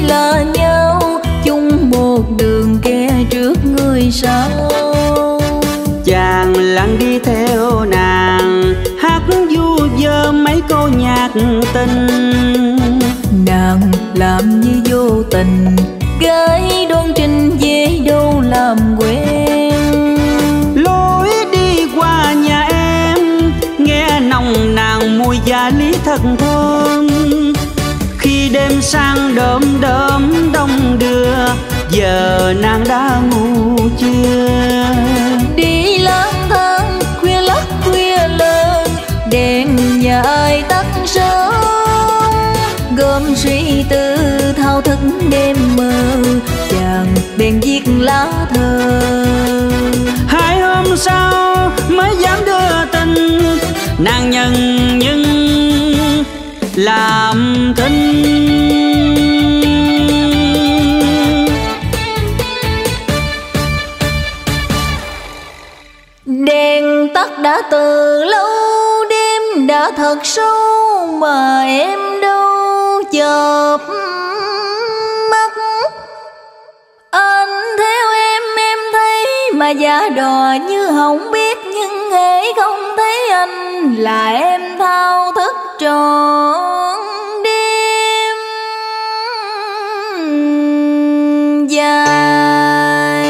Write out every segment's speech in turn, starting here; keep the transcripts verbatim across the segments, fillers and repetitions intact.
là nhau, chung một đường kẻ trước người sau. Chàng lặng đi theo nàng, hát du vơ mấy câu nhạc tình. Nàng làm như vô tình, gái đoan trình về đâu làm quen. Lối đi qua nhà em, nghe nồng nàn mùi gia lý thật thơm. Khi đêm sang đơm đớm đông đưa, giờ nàng đã ngủ chưa? Đi lang thang khuya lắc khuya lơ, đèn nhà ai tắt sớm. Gom suy tư thao thức đêm mơ, chàng bèn viết lá thơ. Hai hôm sau mới dám đưa tin, nàng nhận nhưng làm thinh. Đèn tắt đã từ lâu, đêm đã thật sâu mà em đâu chợp mắt. Anh theo em em thấy mà giả đò như không biết, nhưng hễ không thấy anh là em thao thức trọn đêm dài.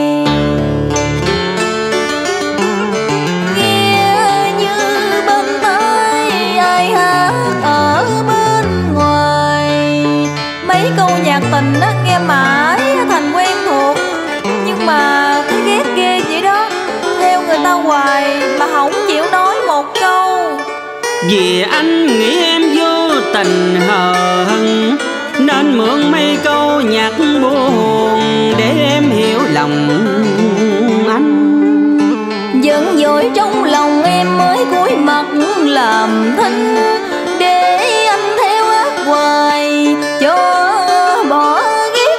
Nghe như bên tai ai hát ở bên ngoài, mấy câu nhạc tình đó nghe mãi thành quen thuộc, nhưng mà thấy ghét ghê vậy đó, theo người ta hoài mà không chịu nói một câu. Vì anh nghĩ em vô tình hờ hững, nên mượn mấy câu nhạc buồn để em hiểu lòng anh. Giận dỗi trong lòng em mới cúi mặt làm thinh, để anh theo ác hoài cho bỏ ghét.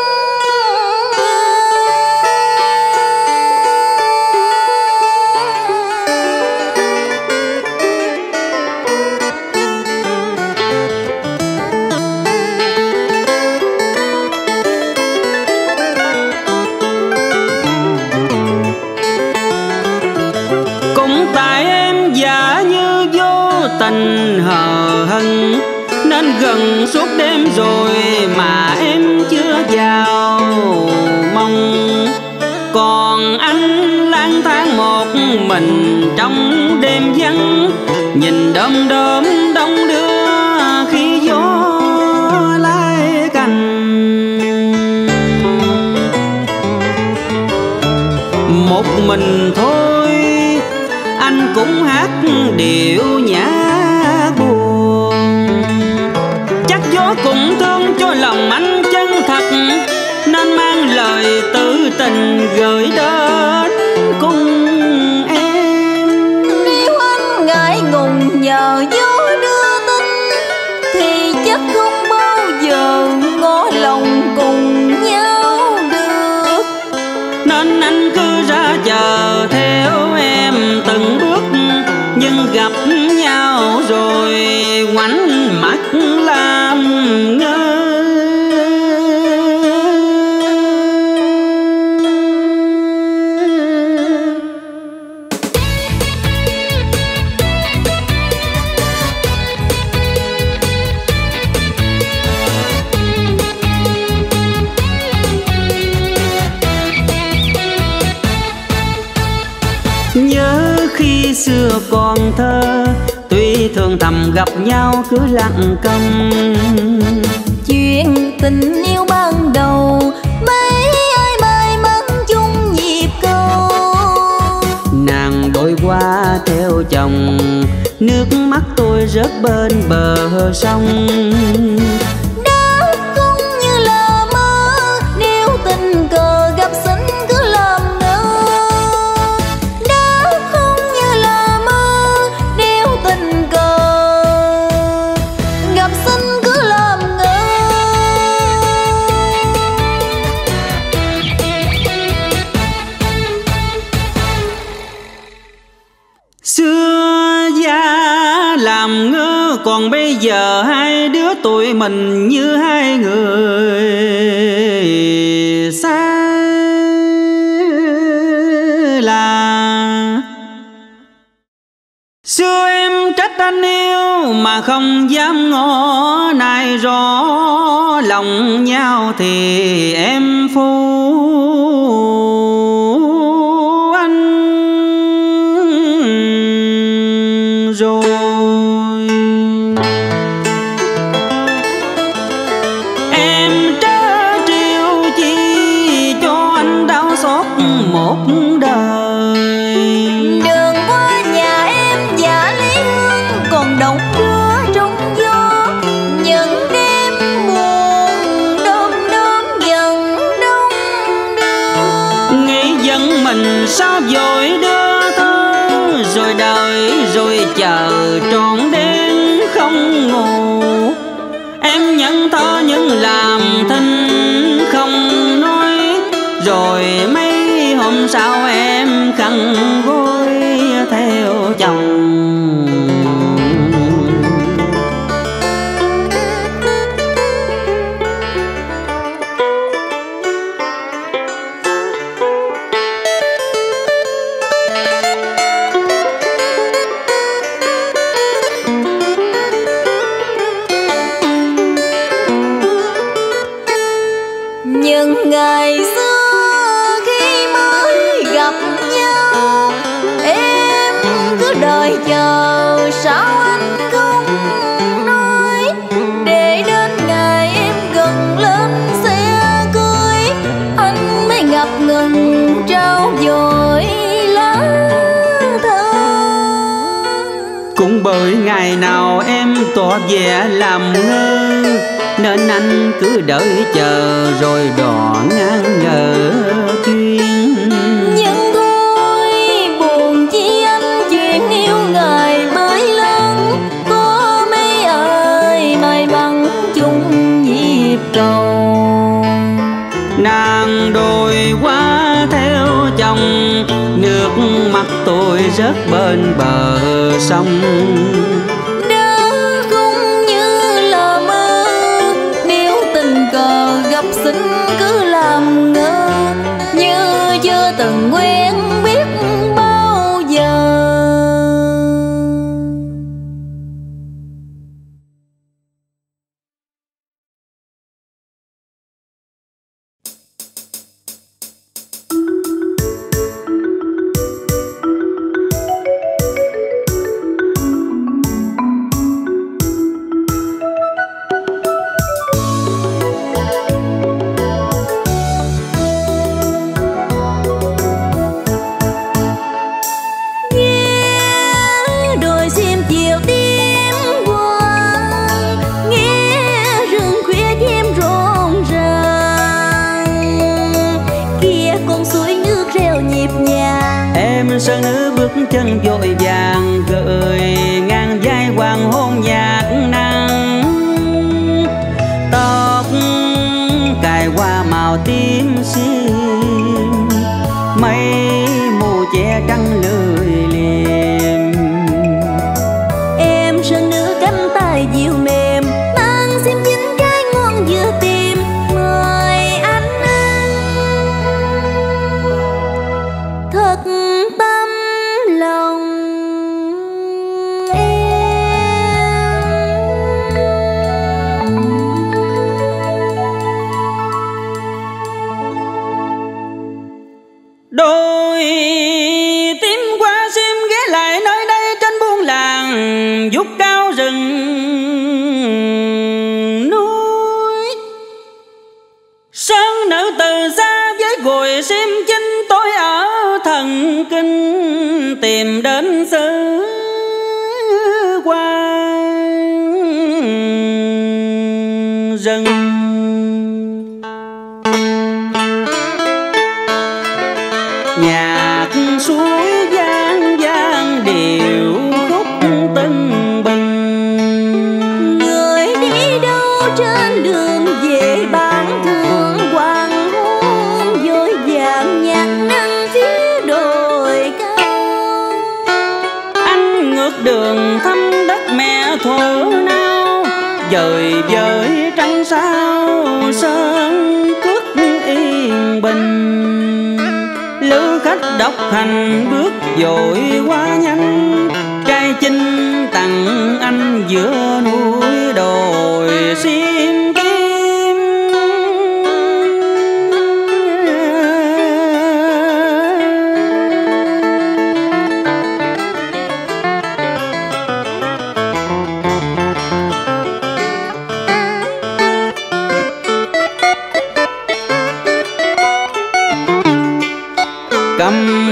Cũng tại em giả như vô tình hờ hững, nên gần suốt đêm rồi mà em chưa vào mong. Còn anh lang thang một mình trong đêm vắng, nhìn đom đóm đông đưa khi gió lái cành. Một mình thôi anh cũng hát điệu nhã buồn, chắc gió cũng thương cho lòng anh chân thật, nên mang lời tự tình gửi đến cùng em. Nếu anh ngại ngùng nhờ gió đưa tin, thì chắc không bao giờ ngỏ lòng cùng nhau được. Nên anh cứ ra chờ theo em từng bước, nhưng gặp nhau rồi ngoảnh mắt làm ngơ. Nhớ khi xưa còn thơ, tuy thường thầm gặp nhau cứ lặng câm. Chuyện tình yêu ban đầu, mấy ai may mắn chung nhịp câu. Nàng bội qua theo chồng, nước mắt tôi rớt bên bờ sông. Đó cũng như là mơ, nếu tình cờ gặp xin cứ làm ngơ. Đó cũng như là mơ, nếu tình cờ gặp xin cứ làm ngơ. Xưa gia làm ngơ, còn bây giờ hai đứa tuổi đôi mình như hai người xa lạ. Xưa em trách anh yêu mà không dám ngỏ, nay rõ lòng nhau thì em phu anh rồi. Em trớ trêu chi cho anh đau xót một đời. Đường qua nhà em giả lý hương còn đọng đưa trong gió, những đêm buồn đom đóm dần đông đưa. Nghĩ dẫn mình sao vội đưa thơ, rồi đợi rồi chờ trọn đêm không ngủ. Em nhận thơ nhưng làm thinh không nói, rồi mấy hôm sau em khăn gối theo chồng. Nhưng ngày xưa khi mới gặp nhau, em cứ đợi chờ sao anh không nói, để đến ngày em gần lên xe cưới, anh mới ngập ngừng trao dồi lá thơ. Cũng bởi ngày nào em tỏ vẻ làm ngơ, nên anh cứ đợi chờ rồi đò ngang ngờ chuyên. Nhưng thôi buồn chi anh chuyện yêu ngài mới lớn, có mấy ai may mắn chung nhịp cầu. Nàng đồi qua theo chồng, nước mắt tôi rớt bên bờ sông. Gặp xin cứ làm ngơ, như chưa từng quen biết bao giờ. Sơn nữ bước chân vội vàng, gợi ngang vai hoàng hôn nhạt nắng. Tóc cài qua màu tím sim, mây mù che trăng lưỡi liềm. Em sơn nữ cánh tay dịu mềm, mang xiêm dính trái ngon vừa tìm, mời anh ăn thật tâm lòng em. Đôi tím qua xiêm ghé lại nơi đây trên buôn làng, vút cao rừng núi. Sơn nữ từ xa với gùi xiêm chinh, tôi ở thần kinh tìm đến xứ quan rừng. Nhạc suối vang vang điệu khúc tưng bừng. Người đi đâu trên đường về bán thương, hoàng hôn vội vàng nhạt nắng phía đồi cao. Anh ngược đường thăm đất mẹ thuở nào, dời với trăng sao sơn cước yên bình. Lữ khách độc hành bước vội qua nhanh, trai chinh tặng anh giữa núi đồi xiêm kim. Cầm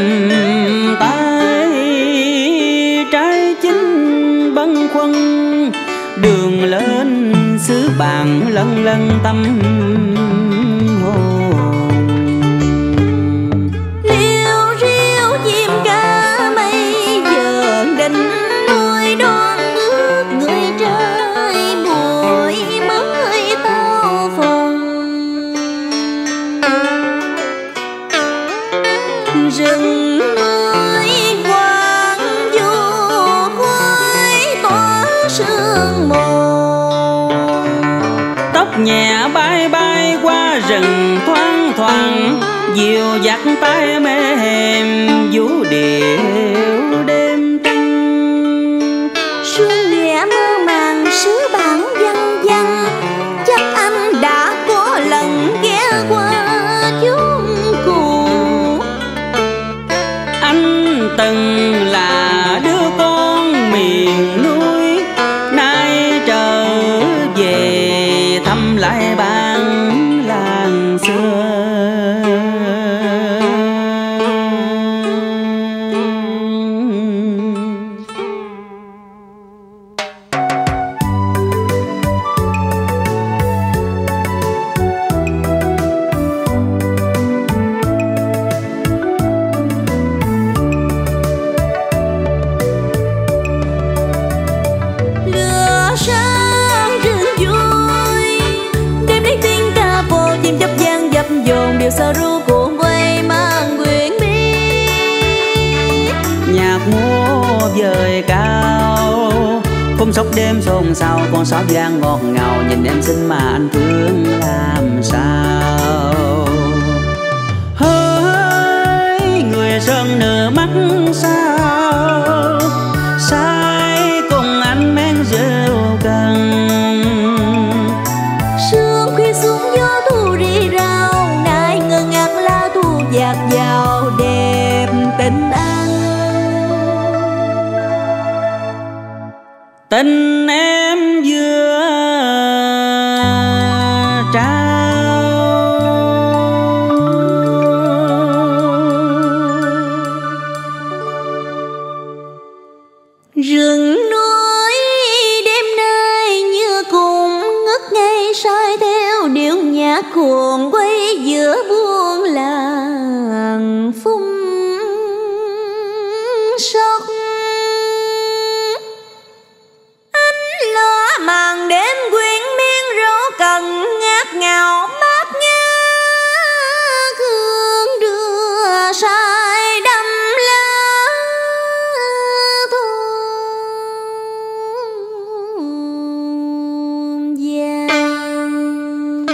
tay trái chính bâng khuâng, đường lên xứ bạn lân lân tâm hồn. Liêu riêu chim ca mây dợn đỉnh núi đón bước người trai buổi mới tao phòng. Rừng núi quang du khói tỏa sương mù, Tóc nhẹ bay bay qua rừng thoáng thoảng, diều dắt tay mềm vũ điệu đêm trăng. sương nhẹ mơ màng sứ bản văng văng, chắc anh đã có lần ghé qua chốn cũ. Anh từng là đứa con miền núi, nay trở về thăm lại bản làng xưa. Lửa sáng rừng vui, đêm đến tiếng ca vô chim chóc gian dập dồn, điều sao ru cuộn quay mang quyến biết. Nhạc múa vời cao, khung sóc đêm xôn xao, con sáo vang ngọt ngào, nhìn em xinh mà anh thương làm sao. Hỡi người sơn nở mắt sao, say cùng anh men rượu cần. Sương khuya xuống gió thu rì rào, nay ngơ ngác lá thu dạt vào đẹp tình anh. Tình em vừa trao, Rừng núi đêm nay như cùng ngất ngây sai theo điệu nhạc cuồng quay giữa buôn làng phung sóc. Ánh lửa màn đêm quyến miên rô cần ngát ngào bát nhã, gương đưa sai đâm lá thôn vàng.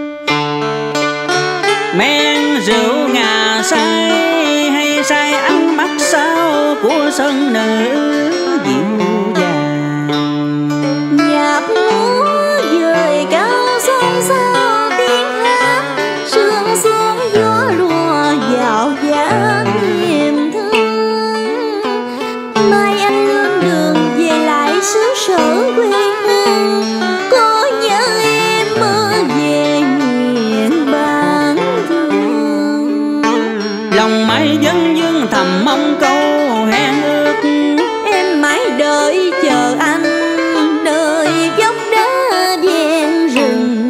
men rượu ngà say hay say ánh mắt sao của sân nữ dịu dàng. Nhạc múa dời cao xôn xao tiếng hát, sương xuống gió lùa dạo dáng niềm thương. Mai anh lướt đường về lại xứ sở quê hương, có nhớ em mơ về miền Bản Thương. Lòng mãi dân dương thầm mong câu hẹn ước, Em mãi đợi chờ anh nơi dốc đá ven rừng.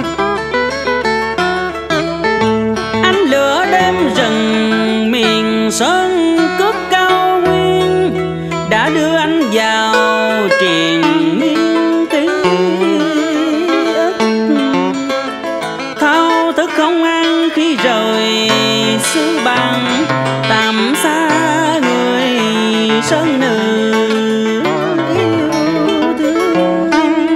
ánh lửa đêm rừng miền xứ bạn tạm xa người sơn nữ yêu thương.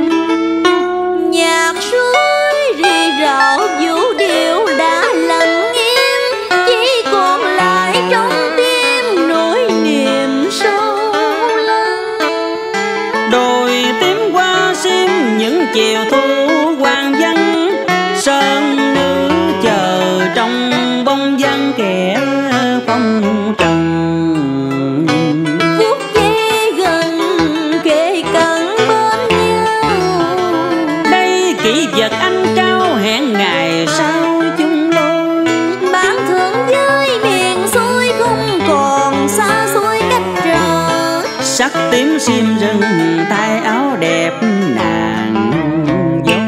Nhạc suối rì rào vũ điệu đã lặng im, chỉ còn lại trong tim nỗi niềm sâu lắng. Đồi tím qua sim những chiều thu hoàng vắng, sơn nữ chờ trong bóng dáng kẻ phong trần. Phút giây gần kề cận bên nhau, đây kỷ vật anh trao hẹn ngày sau chung đôi. bản thương với miền xuôi không còn xa xôi cách trở. Sắc tím xiêm rừng tay áo đẹp nàng dâu.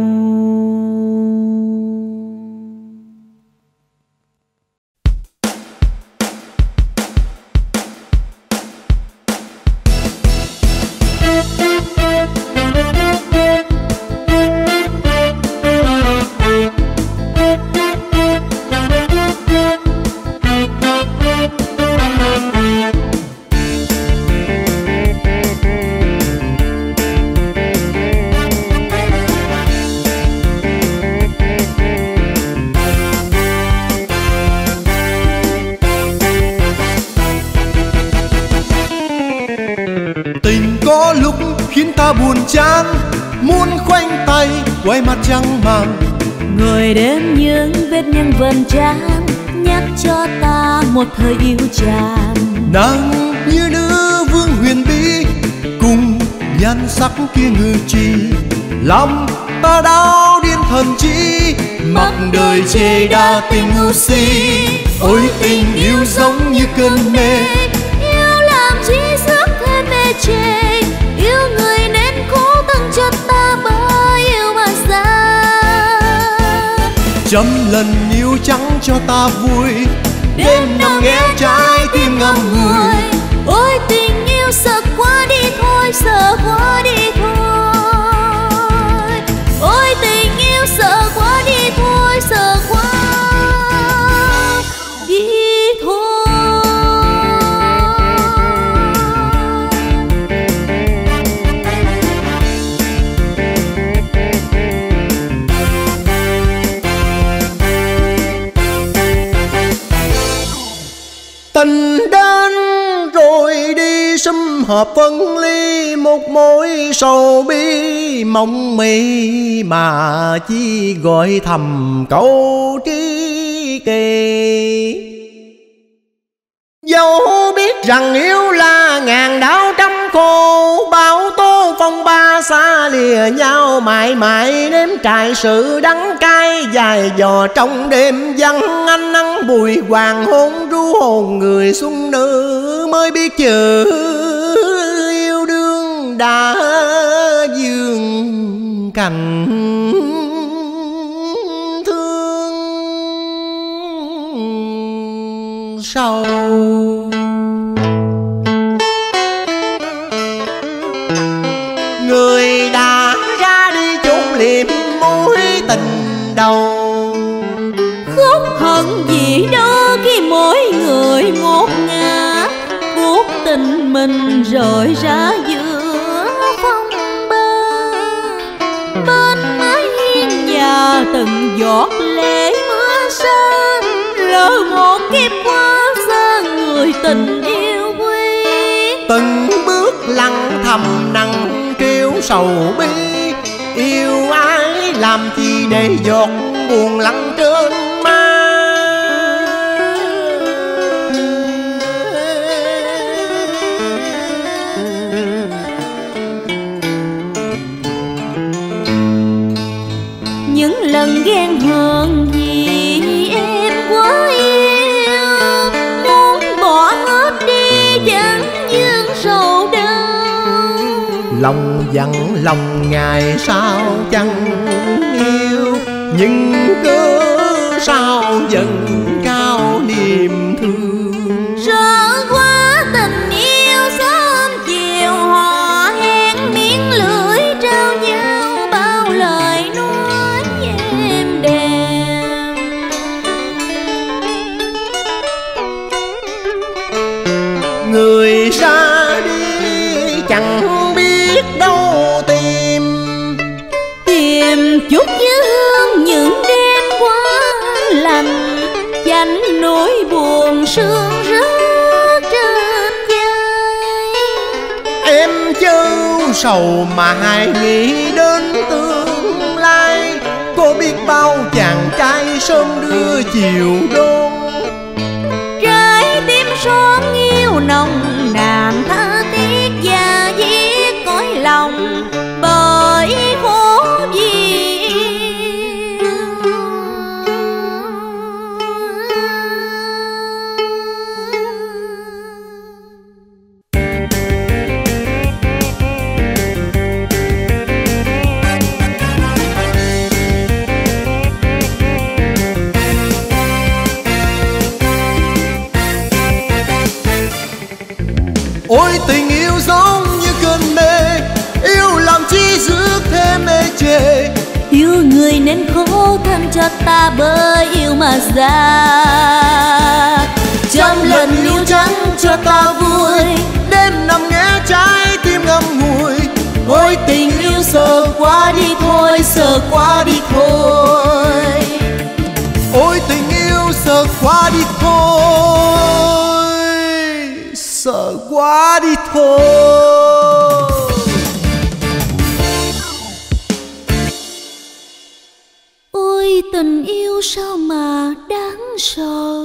Tình có lúc khiến ta buồn chán, muốn khoanh tay quay mặt trăng màng. Người đêm những vết nhăn vần trán, nhắc cho ta một thời yêu tràn. Nàng như nữ vương huyền bí, cùng nhan sắc kia ngự trì, lòng ta đau điên thần trí, mặc đời chê đa tình ngu si. Ôi tình yêu giống như cơn mê, Yêu làm chi sức thêm mê chê, yêu người nên cố từng cho ta bởi yêu mà xa. trăm lần yêu trắng cho ta vui, đêm nằm nghe trái tim ngậm ngùi. Ôi tình yêu sợ quá đi thôi, sợ quá đi thôi. Ôi tình yêu sợ quá đi thôi, sợ quá đi thôi. Tình đến rồi đi sum họp phân ly, một mối sầu bi mong mị mà chi gọi thầm câu tri kỷ. Dẫu biết rằng yêu là ngàn đau trăm khổ, bão tố phong ba xa lìa nhau mãi mãi, nếm trải sự đắng cay dài dò trong đêm vắng. Ánh nắng bụi hoàng hôn ru hồn người xuân nữ, mới biết chữ yêu đương đã dương cành thương sâu. Người đã ra đi chốn liệm mối tình đầu, Khúc hận gì đó khi mỗi người một ngả, cuộc tình mình rời ra giữa phong ba. Bên mái hiên nhà từng giọt lệ mưa xa, lỡ một kiếp quá xa người tình yêu quý. từng bước lặng thầm nặng kêu sầu bi, yêu ai làm chi để giọt buồn lặng trên má. Những lần ghen hờn vì em quá yêu, muốn bỏ hết đi chẳng dương sầu đau. Lòng dặn lòng ngày sao chẳng yêu, nhưng cớ sao dần cao niềm thương. Sợ quá tình yêu sớm chiều họ hẹn miếng lưỡi trao nhau bao lời nói êm đềm. tìm chút như hương những đêm quá lành, dành nỗi buồn sương rớt trên vai. Em chớ sầu mà hãy nghĩ đến tương lai, có biết bao chàng trai sớm đưa chiều đón. Trái tim son yêu nồng nàn tha thiết và viết cõi lòng bởi khổ vì ôi tình yêu giống như cơn mê, yêu làm chi rước thêm mê chê. yêu người nên khổ thân cho ta bởi yêu mà ra. Trăm lần yêu trắng cho ta vui, đêm nằm nghe trái tim ngậm ngùi. ôi tình yêu sợ quá đi thôi, sợ quá đi thôi. Ôi tình yêu sợ quá đi thôi, sợ quá đi thôi. Ôi tình yêu sao mà đáng sợ,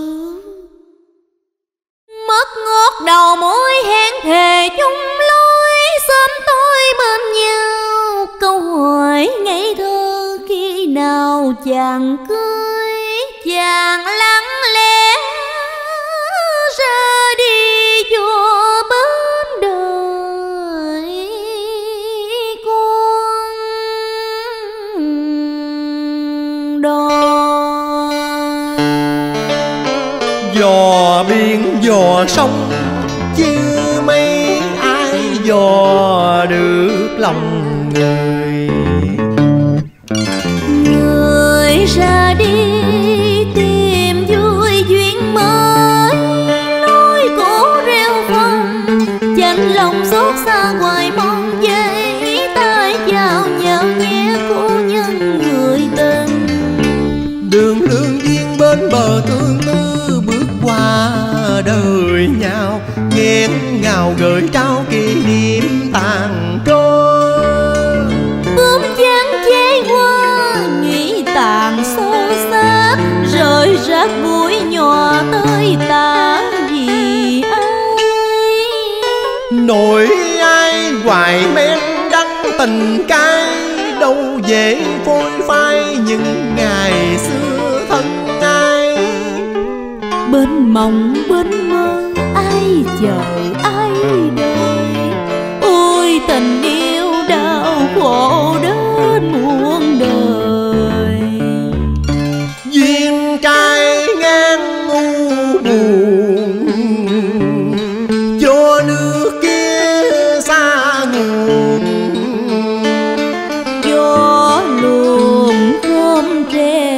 mất ngót đầu môi hẹn thề chung lối, sớm tối bên nhau. Câu hỏi ngây thơ khi nào chàng cưới, chàng lặng lẽ ra đi vô bên đời con đò. Dò biển dò sông chứ mấy ai dò được lòng người. Người ra đi tìm vui duyên mới, lối cổ reo phong chạnh lòng xót xa hoài mong giấy tay chào nhau nhé cô nhân người tình. Đường lương duyên bên bờ tương tư bước qua đời nhau, nghẹn ngào gửi trao kỷ niệm tàn trôi. Bướm chán cháy qua nghĩ tàn xô xác, rơi rác bụi nhỏ tới ta vì ai. Nỗi ai hoài men đắng tình cay, đâu dễ phôi phai những ngày xưa thân ai. Bên mộng bên mơ ai chờ ai đợi, ôi tình yêu đau khổ đến muôn đời. Duyên trai ngang u buồn, cho nước kia xa nguồn. Gió luồn không tre,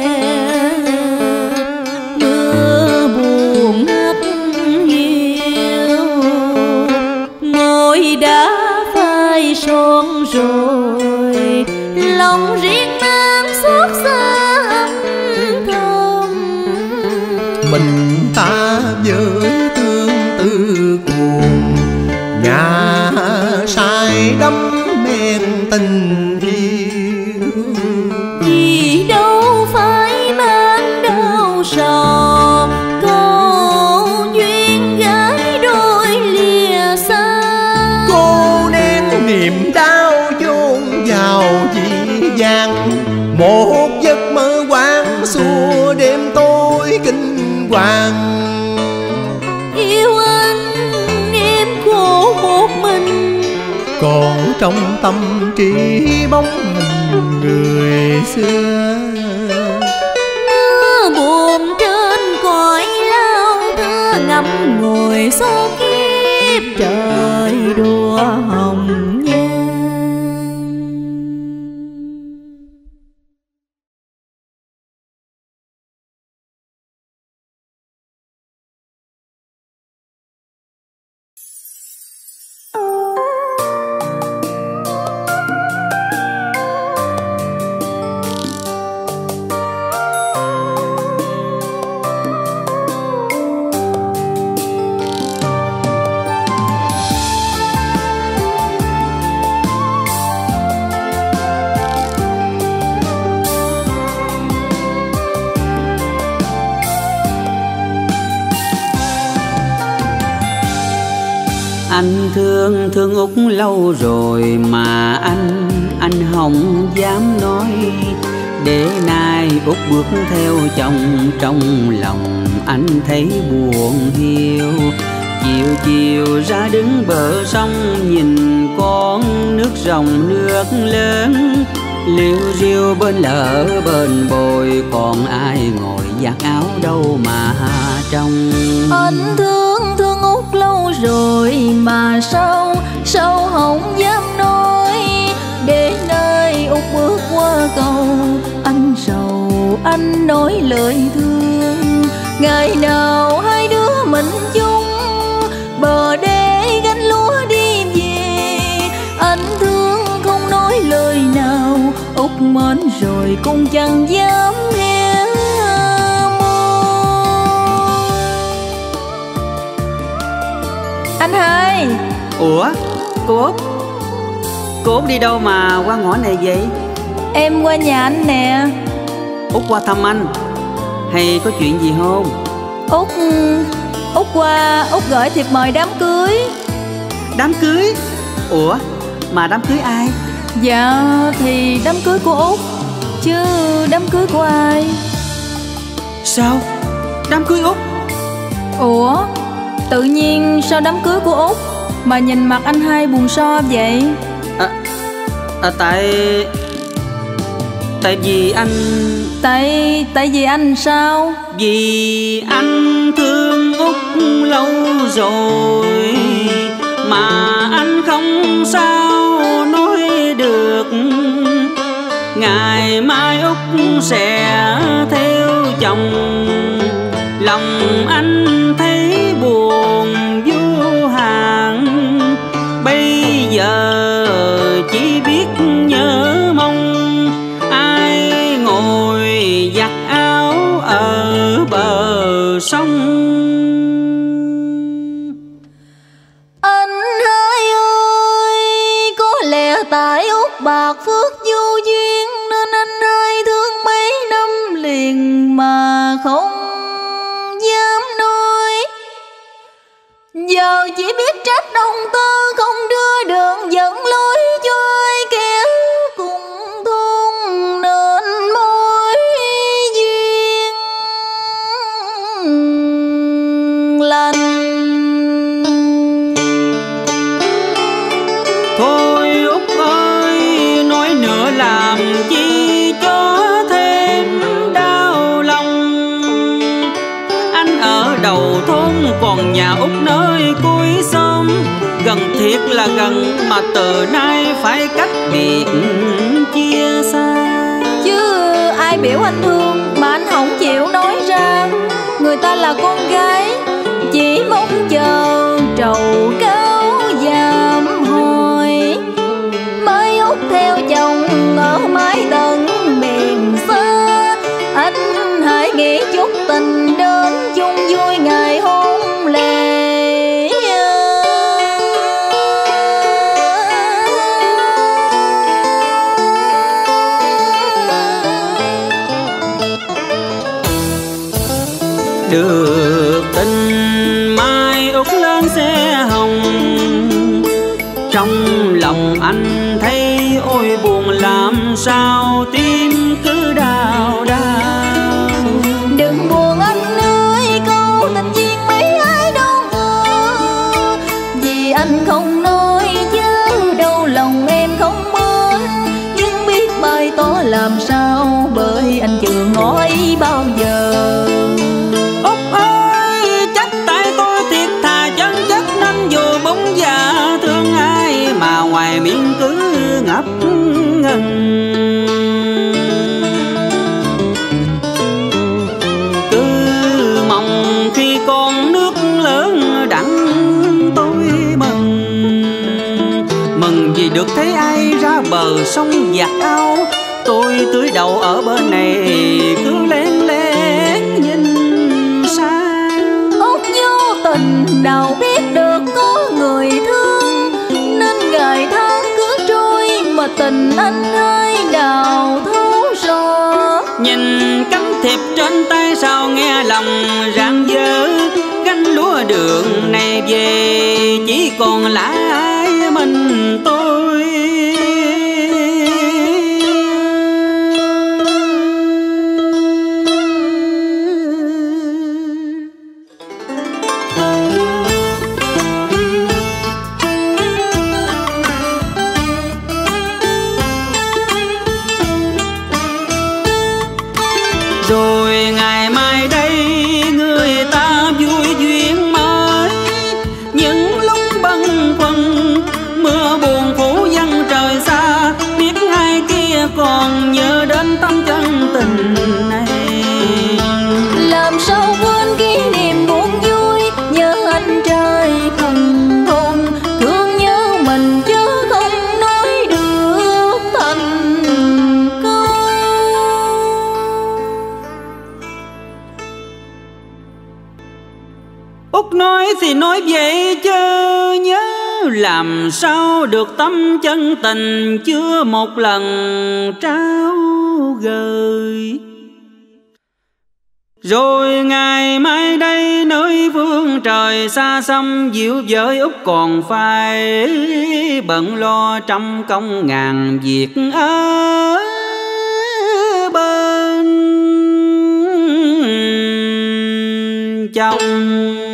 mưa buồn hắt hiu, ngôi đá phai son rồi, lòng riêng mang xót xa âm thầm. Mình ta với tương tư cuồng, ngã sai đắm men tình yêu. Vì đâu phải mang đau sầu, câu duyên gái đôi lìa xa. Cô nén niềm đau chôn vào dĩ vãng, một giấc mơ quang xua đêm tối kinh hoàng. Yêu anh em khổ một mình, Còn trong tâm trí bóng hình người xưa. mưa buồn trên cõi lao thơ ngắm ngồi số kiếp trời đùa hồng nhan. thương thương Út lâu rồi mà anh anh không dám nói, để nay Út bước theo chồng trong lòng anh thấy buồn hiu. Chiều chiều ra đứng bờ sông nhìn con nước ròng nước lớn, liêu riêu bên lỡ bên bồi còn ai ngồi giặt áo đâu mà trông. Anh thương thương Út lâu rồi mà sao sao không dám nói, để nơi Út bước qua cầu anh sầu anh nói lời thương. Ngày nào hai đứa mình chung bờ đê gánh lúa đi về, anh thương không nói lời nào, Út mến rồi cũng chẳng dám hé môi. Anh hai. Ủa cô Út, cô Út đi đâu mà qua ngõ này vậy? Em qua nhà anh nè. Út qua thăm anh hay có chuyện gì không? Út Út qua Út gửi thiệp mời đám cưới. Đám cưới? Ủa mà đám cưới ai? Dạ thì đám cưới của Út chứ đám cưới của ai. Sao? Đám cưới Út? Ủa tự nhiên sao đám cưới của Út mà nhìn mặt anh hai buồn so vậy? À, à tại Tại vì anh Tại Tại vì anh sao? Vì anh thương Út lâu rồi mà anh không sao nói được, ngày mai Út sẽ theo chồng, lòng anh thấy buồn vô hạn. Bây giờ chỉ biết nhớ mong ai ngồi giặt áo ở bờ sông. Anh hai ơi, có lẽ tại Út bạc phước vô duyên nên anh hai thương mấy năm liền mà không dám nói. Giờ chỉ biết trách ông Tư không đưa đường dẫn lối cho ai kẻ cùng thôn nên mối duyên lành. Thôi Út ơi, nói nữa làm chi cho thêm đau lòng. Anh ở đầu thôn còn nhà Út nơi cuối xóm, gần thiệt là gần mà từ nay phải cách biệt chia xa. Chứ ai biểu anh thương mà anh không chịu nói ra. Người ta là con gái chỉ mong chờ trầu cao dạm hồi. Mới Út theo chồng ở mái tận miền xa, anh hãy nghĩ chút tình đến chung vui ngày hôn lễ. Được tin mai Út lên xe hồng, trong lòng anh thấy ôi buồn làm sao tim cứ đau đau. Đừng buồn anh ơi, câu tình duyên mấy ai đâu ngờ, vì anh không nói chứ đâu lòng em không mến. Nhưng biết bày tỏ làm sao bởi anh chưa ngỏ ý bao giờ. Út ơi, trách tại tôi thiệt thà chân chất nên dù bóng già thương ai mà ngoài miệng cứ ngập ngừng. Cứ mong khi con nước lớn đặng tôi mừng, mừng vì được thấy ai ra bờ sông giặt áo. Tôi tưới đầu ở bên này cứ lén lén nhìn xa. Út vô tình đâu biết được có người thương, nên ngày tháng cứ trôi mà tình anh hai nào thấu rõ. Nhìn cánh thiệp trên tay sao nghe lòng rạng dỡ, gánh lúa đường này về chỉ còn lá quên tâm chân tình này. Làm sao quên kỷ niệm buồn vui, nhớ anh trai phần hôn, thương nhớ mình chứ không nói được thành câu. Út nói thì nói vậy chứ nhớ làm sao được tâm chân tình chưa một lần trao gửi. Rồi ngày mai đây nơi phương trời xa xăm, dịu với Út còn phải bận lo trăm công ngàn việc ở bên chồng.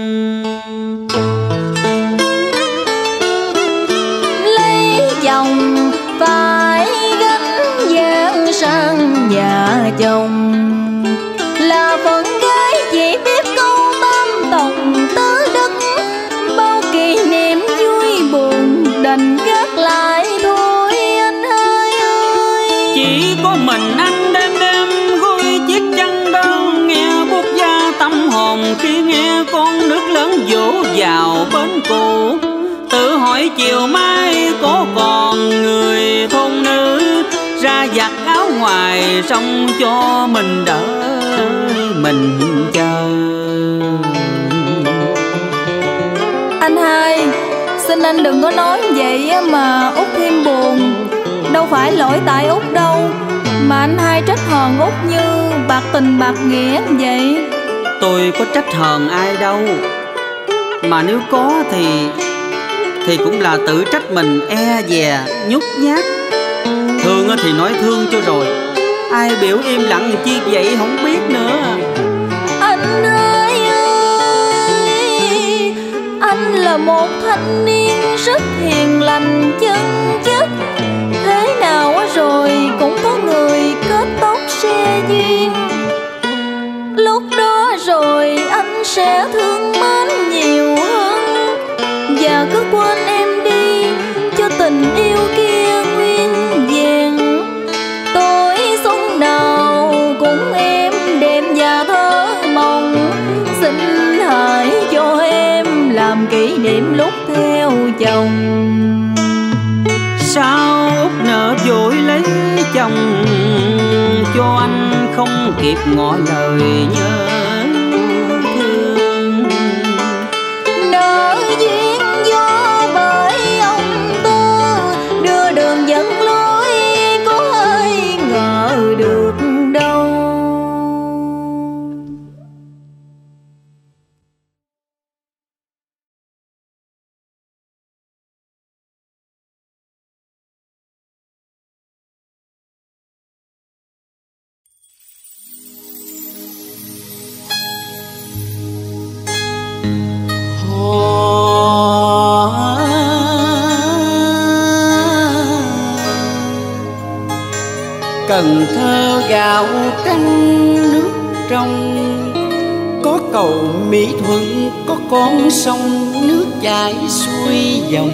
Chồng phải gánh vác sang nhà chồng, là phận gái chỉ biết câu tam tòng tứ đức, bao kỷ niệm vui buồn đành gác lại thôi anh hai ơi. Chỉ có mình anh đêm đêm gối chiếc chăn đơn, nghe buốt da tâm hồn khi nghe con nước lớn vỗ vào bến cũ. Tự hỏi chiều mai có còn người thôn nữ ra giặt áo ngoài sông cho mình đỡ mình chờ. Anh hai, xin anh đừng có nói vậy mà Út thêm buồn. Đâu phải lỗi tại Út đâu, mà anh hai trách hờn Út như bạc tình bạc nghĩa vậy. Tôi có trách hờn ai đâu, mà nếu có thì thì cũng là tự trách mình e dè nhút nhát. Thương thì nói thương cho rồi, ai biểu im lặng chi vậy không biết nữa. Anh ơi ơi, anh là một thanh niên rất hiền lành chân chất, thế nào rồi cũng có người kết tóc xe duyên. Lúc đó rồi anh sẽ thương mến nhiều hơn, và cứ quên em đi cho tình yêu kia nguyên vẹn. Tối xuân nào cũng em đẹp và thơ mộng, xin hãy cho em làm kỷ niệm lúc theo chồng. Sao Út nỡ vội lấy chồng, cho anh không kịp ngỏ lời nhớ thương. Nợ duyên do bởi ông Tư đưa đường dẫn lối, có ai ngờ được đâu. Cần Thơ gạo trắng nước trong, có cầu Mỹ Thuận có con sông nước chảy xuôi dòng.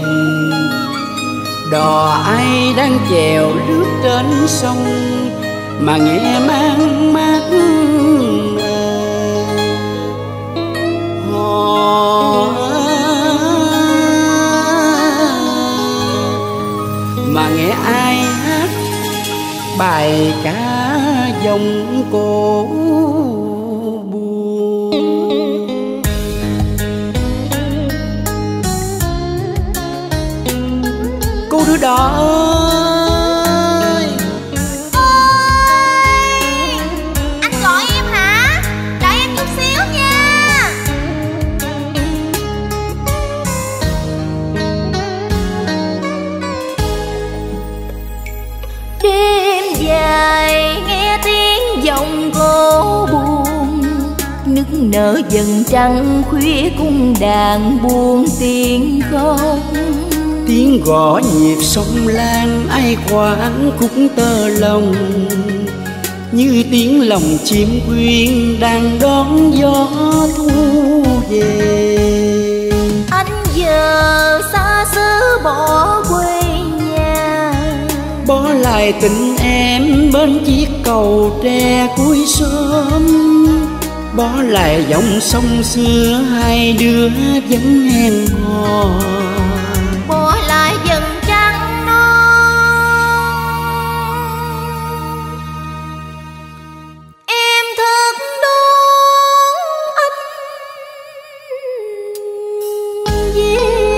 Đò ai đang chèo lướt trên sông mà nghe mang mát hò, mà nghe ai hát bài ca dòng cổ buồn. Cô đứa đỏ ơi, ôi, anh gọi em hả? Đợi em chút xíu nha. Đêm dài nghe tiếng giọng cô buồn, nức nở dần trăng khuya cung đàn buông tiếng khóc. tiếng gõ nhịp sông Lan ai quán khúc tơ lòng, như tiếng lòng chim quyên đang đón gió thu về. Anh giờ xa xứ bỏ quê nhà, Bỏ lại tình em bên bên chiếc cầu tre cuối xóm, bỏ lại dòng sông xưa hai đứa vẫn hẹn hò. Bỏ lại dần trăng non, em thức đón anh về.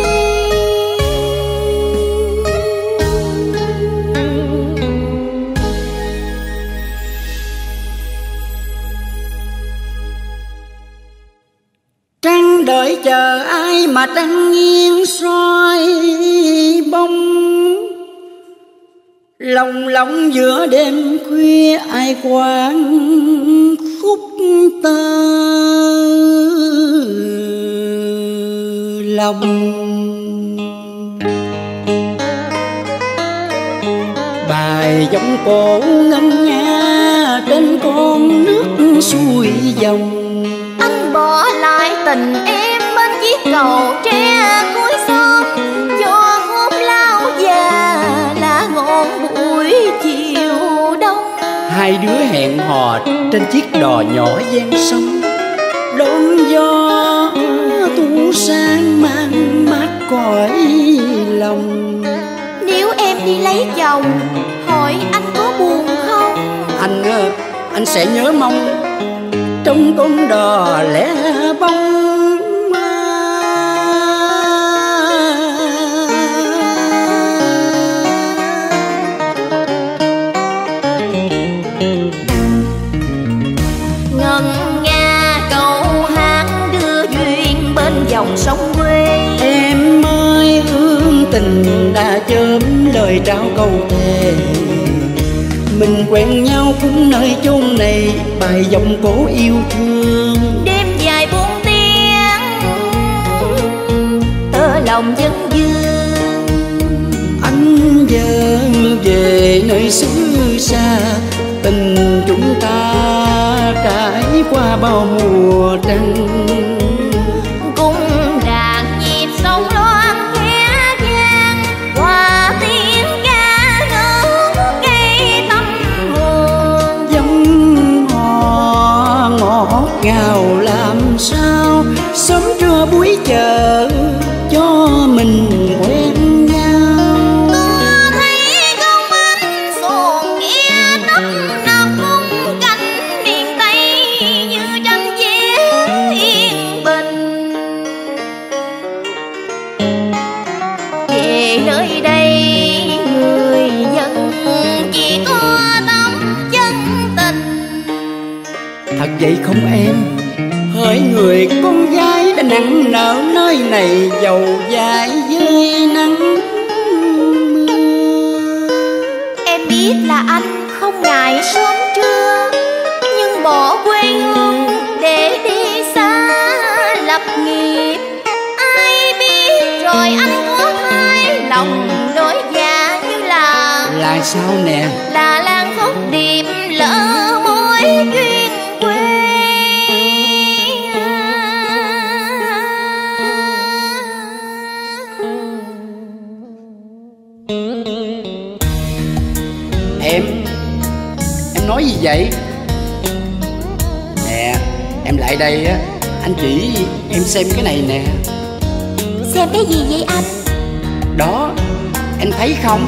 Trăng đợi chờ ai mà trăng nghiêng soi bóng, lòng lòng giữa đêm khuya ai quán khúc tơ lòng. Bài giọng cổ ngân nga trên con nước xuôi dòng, Anh bỏ lại tình em bên chiếc cầu tre cuối xóm, cho hôm lao già lá ngọn buổi chiều đông. hai đứa hẹn hò trên chiếc đò nhỏ ven sông, đón gió thu sang mang mát cõi lòng. Nếu em đi lấy chồng, hỏi anh có buồn không? Anh anh sẽ nhớ mong trong con đò lẻ bóng. Ngân nga câu hát đưa duyên bên dòng sông quê. Em ơi hương tình đã chớm lời trao câu thề, mình quen nhau cũng nơi chốn này, bài giọng cổ yêu thương. Đêm dài buông tiếng tơ lòng dân dương, Anh giờ về nơi xứ xa, tình chúng ta trải qua bao mùa trăng. cung đàn nhịp sông loan khẽ vang, hòa tiếng ca nước cây tâm hồn. Giống hò ngọt ngào làm sao, sớm trưa buổi chờ cho mình quen nhau. Tôi thấy công anh xuồng nghe tấp nập khung cảnh miền Tây như tranh vẽ yên bình. Về nơi đây người dân chỉ có tấm chân tình. Thật vậy không em? Hỡi người con gái đã nặng nợ nơi này, dầu dài dưới nắng mưa. Em biết là anh không ngại sớm trưa, nhưng bỏ quê hương để đi xa lập nghiệp. Ai biết rồi anh có thay lòng đổi dạ như là Là sao nè? là lan khóc điệp lỡ mối duyên quê. Em Em nói gì vậy? Nè em lại đây á, anh chỉ em xem cái này nè. Xem cái gì vậy anh? Đó, em thấy không?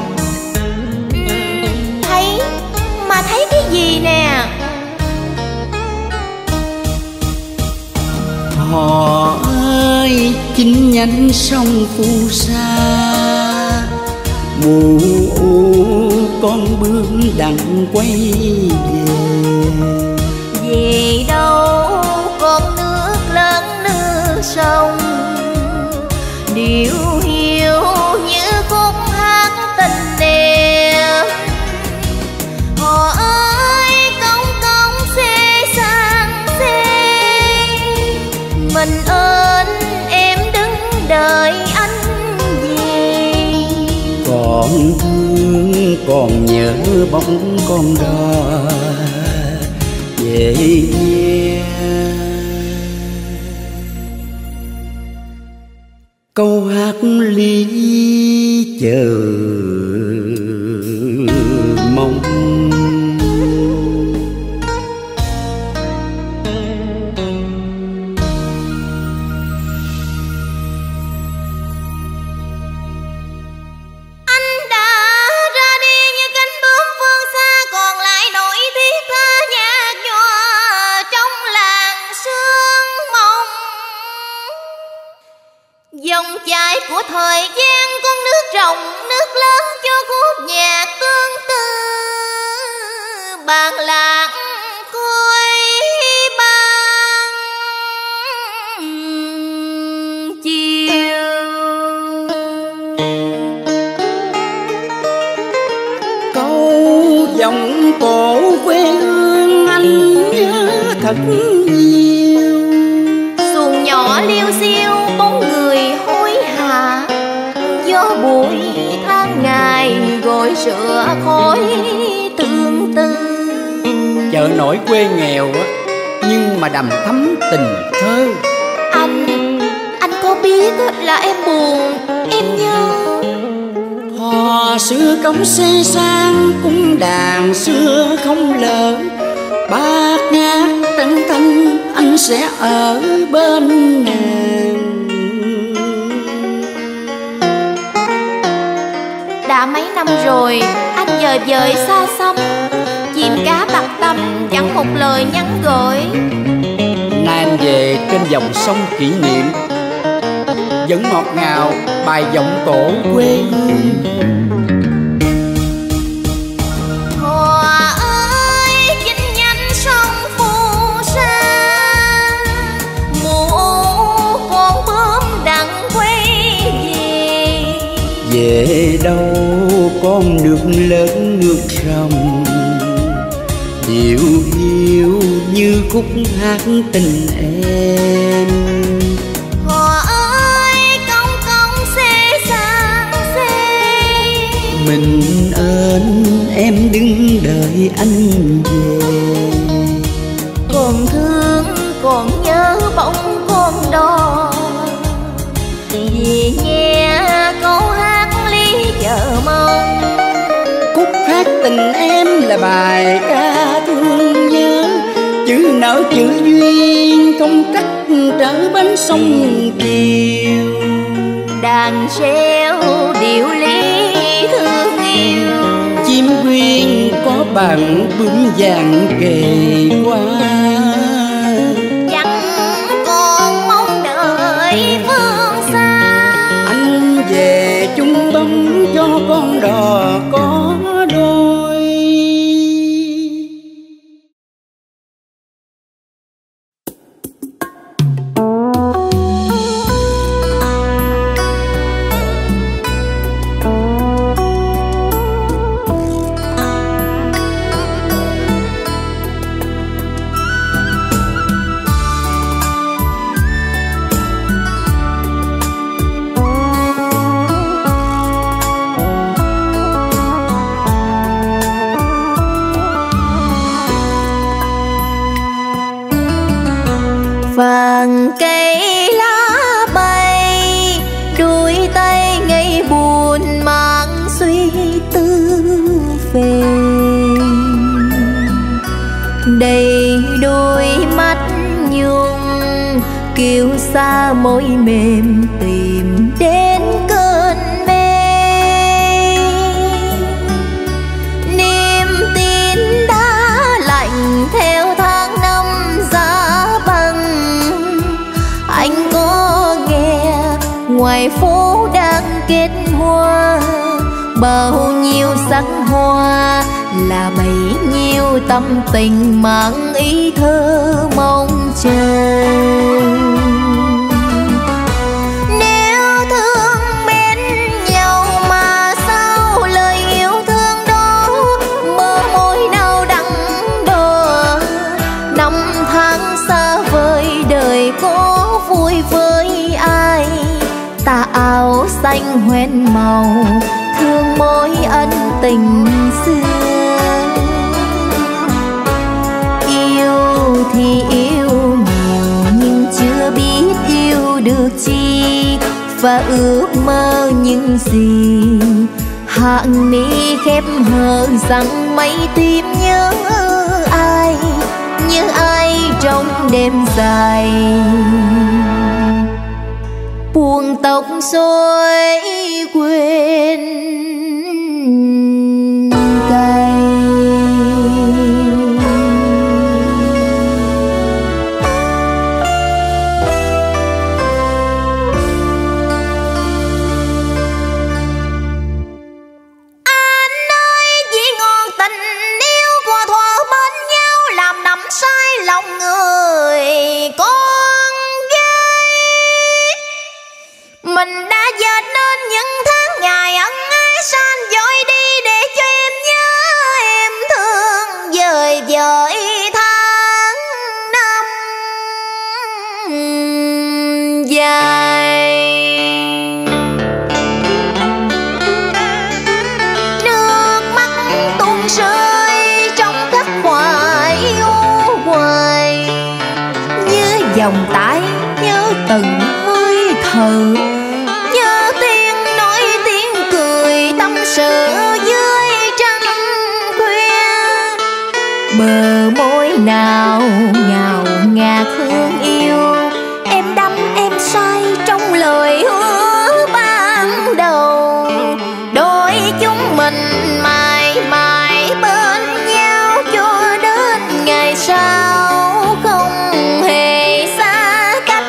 Thấy, mà thấy cái gì nè? Họ ơi chính nhánh sông phù sa, mù u con bướm đặng quay về. Về đâu con nước lớn nước sông, điệu hiu như khúc hát tình đẹp. Họ ơi công công xê sang xê, mình ơn em đứng đợi anh về. Còn thương còn nhớ bóng con đò về nghe. Câu hát ly chờ mong. vàng lãng cuối ban chiều. Câu giọng cổ quê hương anh nhớ thật nhiều. Xuồng nhỏ liêu xiêu bóng người hối hả, gió buổi tháng ngày gọi sữa khói tương tư. Chợ nổi quê nghèo á, nhưng mà đầm thắm tình thơ. Anh, anh có biết là em buồn, em nhớ. Hò xưa cống xe sang, cung đàn xưa không lỡ. Bát ngát trăng thanh, anh sẽ ở bên nàng. Đã mấy năm rồi, anh dời dời xa xăm, chim cá bạc tâm chẳng một lời nhắn gọi. Nay anh về trên dòng sông kỷ niệm, vẫn ngọt ngào bài giọng cổ quê hương. Hòa ơi chinh nhanh sông phù sa, mùa con bướm đặng quay về. Về đâu con nước lớn nước rồng, điệu hiu như khúc hát tình em. Hòa ơi công công xê sang xê, Mình ơn em đứng đợi anh về. còn thương còn nhớ bóng con đò, vì nghe câu hát lý chợ mong. Khúc hát tình em là bài ca thương nhớ, chữ nợ chữ duyên không cách trở bến sông Kiều. Đàn treo điệu lý thương yêu, Chim quyên có bằng bướm vàng kề qua. chẳng còn mong đợi phương xa. Anh về chung bóng cho con đò có đôi. Vàng cây lá bay, đôi tay ngây buồn mang suy tư về. Đầy đôi mắt nhung kiêu xa môi mềm tìm đến cơn mê. Niềm tin đã lạnh theo tháng năm giá băng. Anh có nghe ngoài phố đang kết hoa, bao nhiêu sắc hoa là bấy nhiêu tâm tình mang ý thơ mong chờ. Nếu thương bên nhau mà sao lời yêu thương đó mơ môi nào đắng đỏ. Năm tháng xa vời đời có vui với ai, tà áo xanh hoen màu thương mối ân tình xưa. Yêu thì yêu nhiều nhưng chưa biết yêu được chi, và ước mơ những gì hạng mi khép hờ rằng mấy tim nhớ ai, nhớ ai trong đêm dài. Buông tóc rồi quên cay. Anh ơi chỉ ngọn tình yêu của thỏa mến vòng tay nhớ từng hơi thở, nhớ tiếng nói tiếng cười tâm sự dưới trăng khuya. Bờ môi nào ngào ngạt hương yêu, em đắm em say trong lời hứa ban đầu. Đôi chúng mình mãi mãi bên nhau cho đến ngày sau không hề xa cách.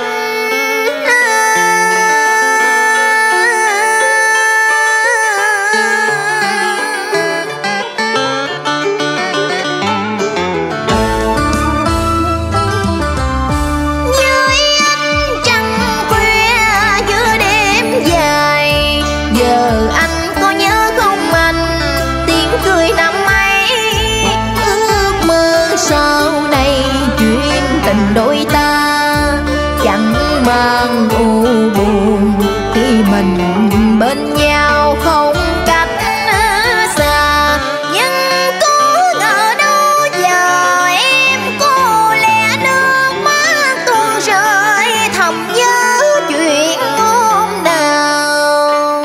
Dưới ánh trăng khuya giữa đêm dài, giờ anh có nhớ không anh tiếng cười năm ấy, ước mơ sau này chuyện tình đôi ta chẳng mang u buồn khi mình bên nhau không cách xa. Nhưng có ngờ đâu giờ em có lẽ nước mắt tuôn rơi thầm nhớ chuyện hôm nào.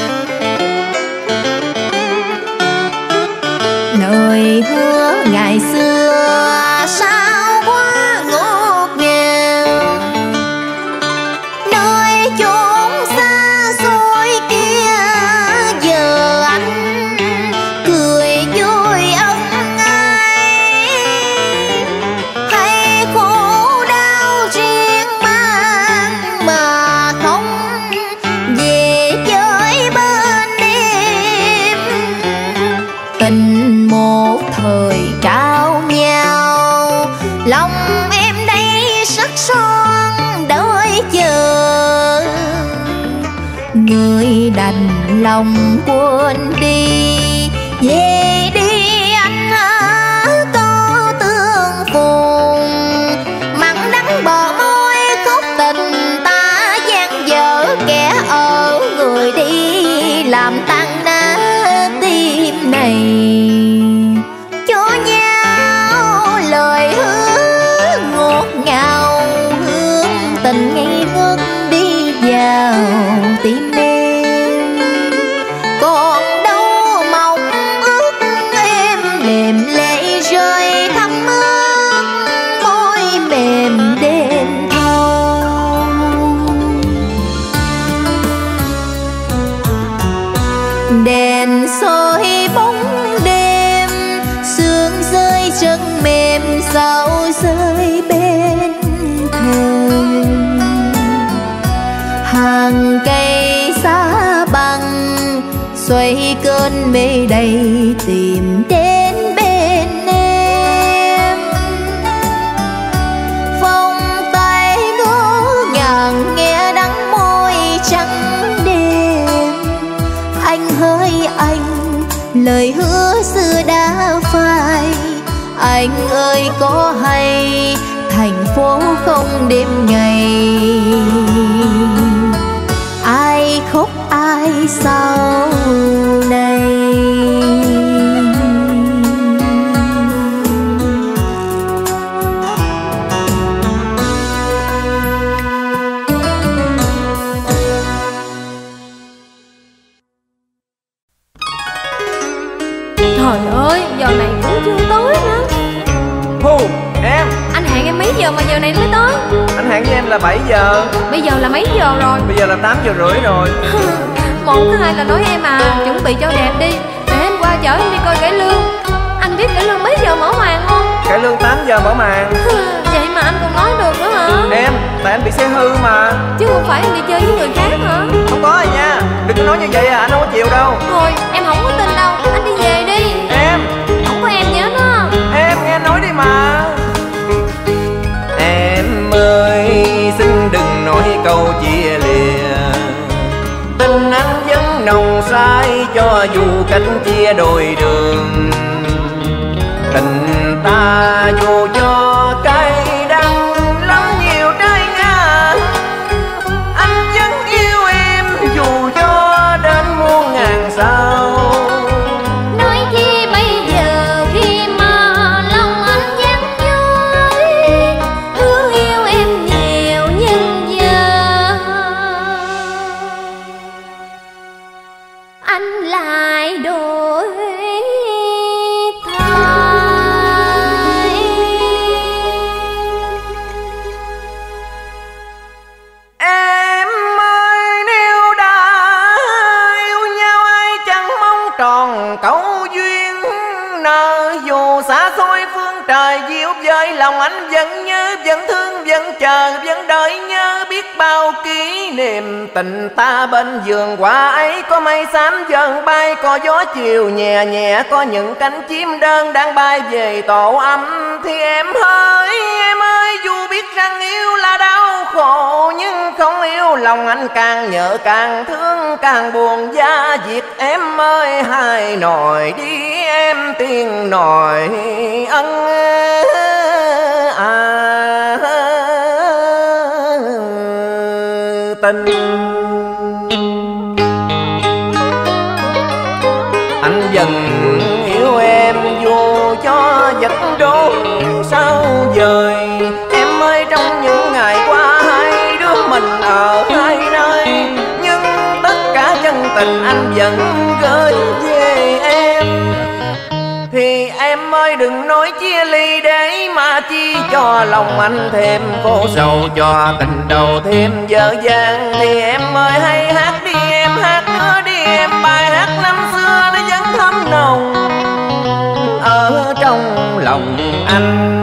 Lời hứa ngày xưa sao quá ngọt ngào, nơi chốn xa xôi kia giờ anh cười vui ân ái. Hay khổ đau riêng mang mà không về với bên em. Tình một thời trao nhau, lòng em đây sắc son đợi chờ. Người đành lòng quên đi, về đi anh hả có tương phùng. Mặn đắng bờ môi khóc tình ta gian dở, kẻ ở người đi làm tan nát tim này. Cho nhau lời hứa ngọt ngào, hương tình ngây ngất đi vào tim em. Còn đâu mong ước em mềm lệ rơi thấm ướt môi mềm đêm thâu. Đèn soi bóng đêm, sương rơi chân mềm sao rơi bên thềm. Hàng cây xa băng xoay cơn mê đầy tìm đến bên em. Vòng tay ngỡ ngàng nghe đắng môi trắng đêm. Anh hỡi anh, lời hứa xưa đã phai. Anh ơi có hay thành phố không đêm ngày, ai khóc ai sau này. Trời ơi, giờ này cũng chưa tới nữa. Hù, em. Anh hẹn em mấy giờ mà giờ này mới tới? Anh hẹn với em là bảy giờ. Bây giờ là mấy giờ rồi? Bây giờ là tám giờ rưỡi rồi. Một thứ hai là nói em à, chuẩn bị cho đẹp đi, để em qua chở em đi coi cải lương. Anh biết cải lương mấy giờ mở màn không? Cải lương tám giờ mở màn. Vậy mà anh còn nói được nữa hả? Em, tại anh bị xe hư mà. Chứ không phải em đi chơi với người khác hả? Không có rồi nha, đừng có nói như vậy à, anh không có chịu đâu. Thôi, em không có tin đâu, anh đi về đi. Em, Không có em nhớ nó. em nghe nói đi mà. Em ơi, xin đừng nói câu chia lìa. Tình anh vẫn nồng say cho dù cách chia đôi đường. Tình ta dù cho cay đắng lắm nhiều trái ngang, anh vẫn yêu em dù cho đến muôn ngàn sao. Nói chi bây giờ khi mà lòng anh vắng nhói, hứa yêu em nhiều đời diêu với lòng anh vẫn nhớ, vẫn thương, vẫn chờ, vẫn đợi nhớ. Biết bao kỷ niệm tình ta bên vườn hoa ấy. Có mây xám dần bay, có gió chiều nhẹ nhẹ, có những cánh chim đơn đang bay về tổ ấm. Thì em ơi, em ơi, dù biết rằng yêu là đau khổ, nhưng không yêu lòng anh càng nhớ càng thương càng buồn da diệt. Em ơi hai nồi đi em tiền nồi ân à, tình. Anh dần yêu em dù cho vật đốt sao dời. Em ơi trong những ngày qua hai đứa mình ở hai nơi, nhưng tất cả chân tình anh vẫn gửi về em. Thì em ơi đừng nói chia ly để mà chi cho lòng anh thêm khổ sầu, cho tình đầu thêm dở dang. Thì em ơi hãy hát đi em, hát nữa đi em, bài hát năm xưa nó vẫn thấm nồng ở trong lòng anh.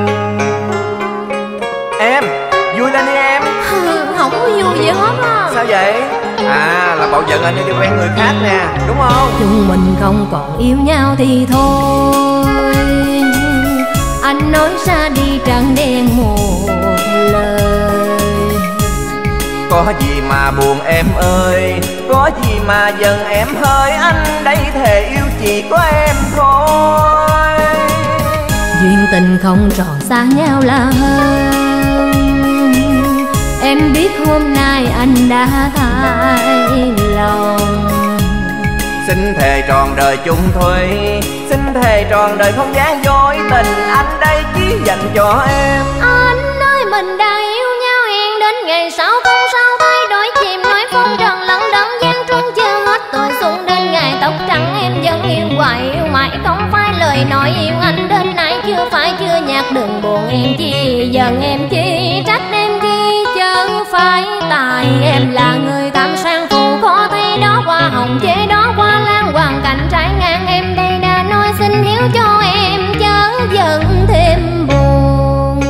Em vui lên đi em. Không có vui gì hết á. Sao vậy? À là cậu giận anh đi quen người khác nè, đúng không? Chúng mình không còn yêu nhau thì thôi, anh nói ra đi trắng đen một lời. Có gì mà buồn em ơi, có gì mà giận em hơi. Anh đây thề yêu chỉ có em thôi. Duyên tình không tròn xa nhau là hơn. Em biết hôm nay anh đã thay lòng. Xin thề tròn đời chung thủy, xin thề tròn đời không gian dối tình. Anh đây chỉ dành cho em. Anh ơi mình đã yêu nhau, hẹn đến ngày sau không sao thay đổi. Chìm nói phong trần lẫn đẫn gian truân chưa hết tuổi xuân. Đến ngày tóc trắng em vẫn yêu hoài, yêu mãi không phải lời nói yêu anh. Đến nay chưa phải chưa nhạt, đừng buồn em chi giận em chi trách em chi. Chẳng phải tại em là người tham sang phụ khó thấy đó hoa hồng chế đó hoa lan hoàn cảnh trái ngang. Em đây đã nói xin hiểu cho em chớ giận thêm buồn.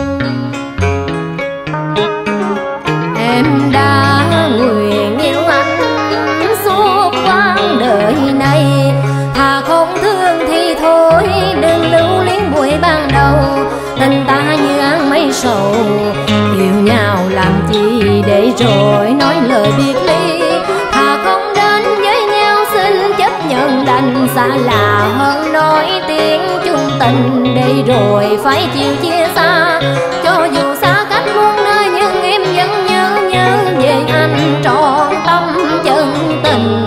Em đã nguyện yêu anh suốt quãng đời này, thà không thương thì thôi đừng lưu luyến buổi ban đầu. Tình ta như áng mây sầu, yêu nhau làm chi để rồi nói lời biệt ly. Thà không đến với nhau xin chấp nhận đành xa là hơn nói tiếng chung tình. Để rồi phải chịu chia xa, cho dù xa cách muôn nơi nhưng em vẫn nhớ nhớ về anh trọn tâm chân tình.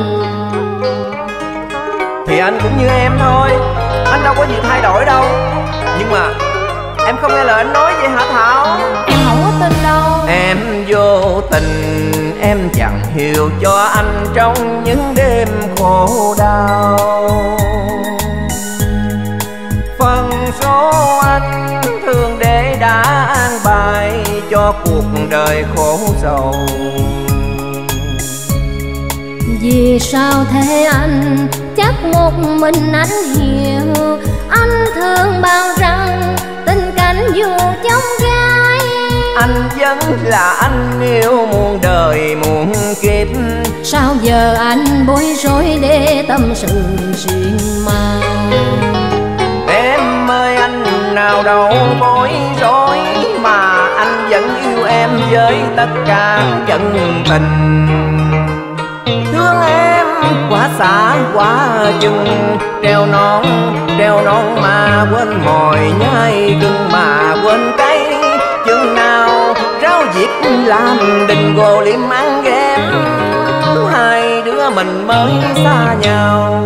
Thì anh cũng như em thôi, anh đâu có gì thay đổi đâu. Nhưng mà em không nghe lời anh nói vậy hả Thảo? Em không có tin đâu. Em vô tình, em chẳng hiểu cho anh trong những đêm khổ đau. Phần số anh thường để đã an bài cho cuộc đời khổ sầu. Vì sao thế anh, chắc một mình anh hiểu. Anh thương bao rằng tình cảnh dù trong gai. Anh vẫn là anh yêu muôn đời muôn kiếp. Sao giờ anh bối rối để tâm sự riêng mang. Em ơi anh nào đâu bối rối, mà anh vẫn yêu em với tất cả chân tình. Thương em quá xả quá chừng, treo non treo non mà quên mồi, nhai gừng mà quên cay. Chừng nào rau diếp làm đình gồ liêm ăn ghém, hai đứa mình mới xa nhau.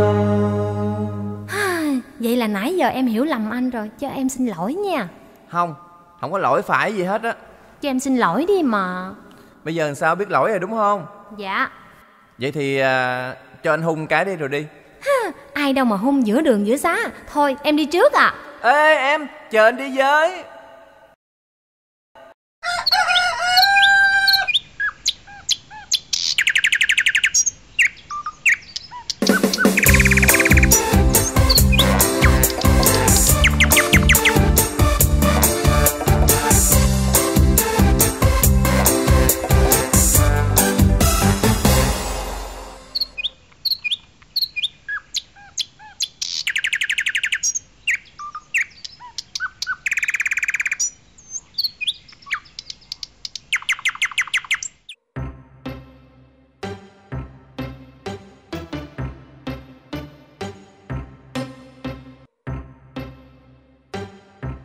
Vậy là nãy giờ em hiểu lầm anh rồi, cho em xin lỗi nha. Không, không có lỗi phải gì hết á. Cho em xin lỗi đi mà. Bây giờ sao biết lỗi rồi đúng không? Dạ. Vậy thì à, cho anh hung cái đi rồi đi. Ai đâu mà hung giữa đường giữa xá. Thôi em đi trước à. Ê em, chờ anh đi với.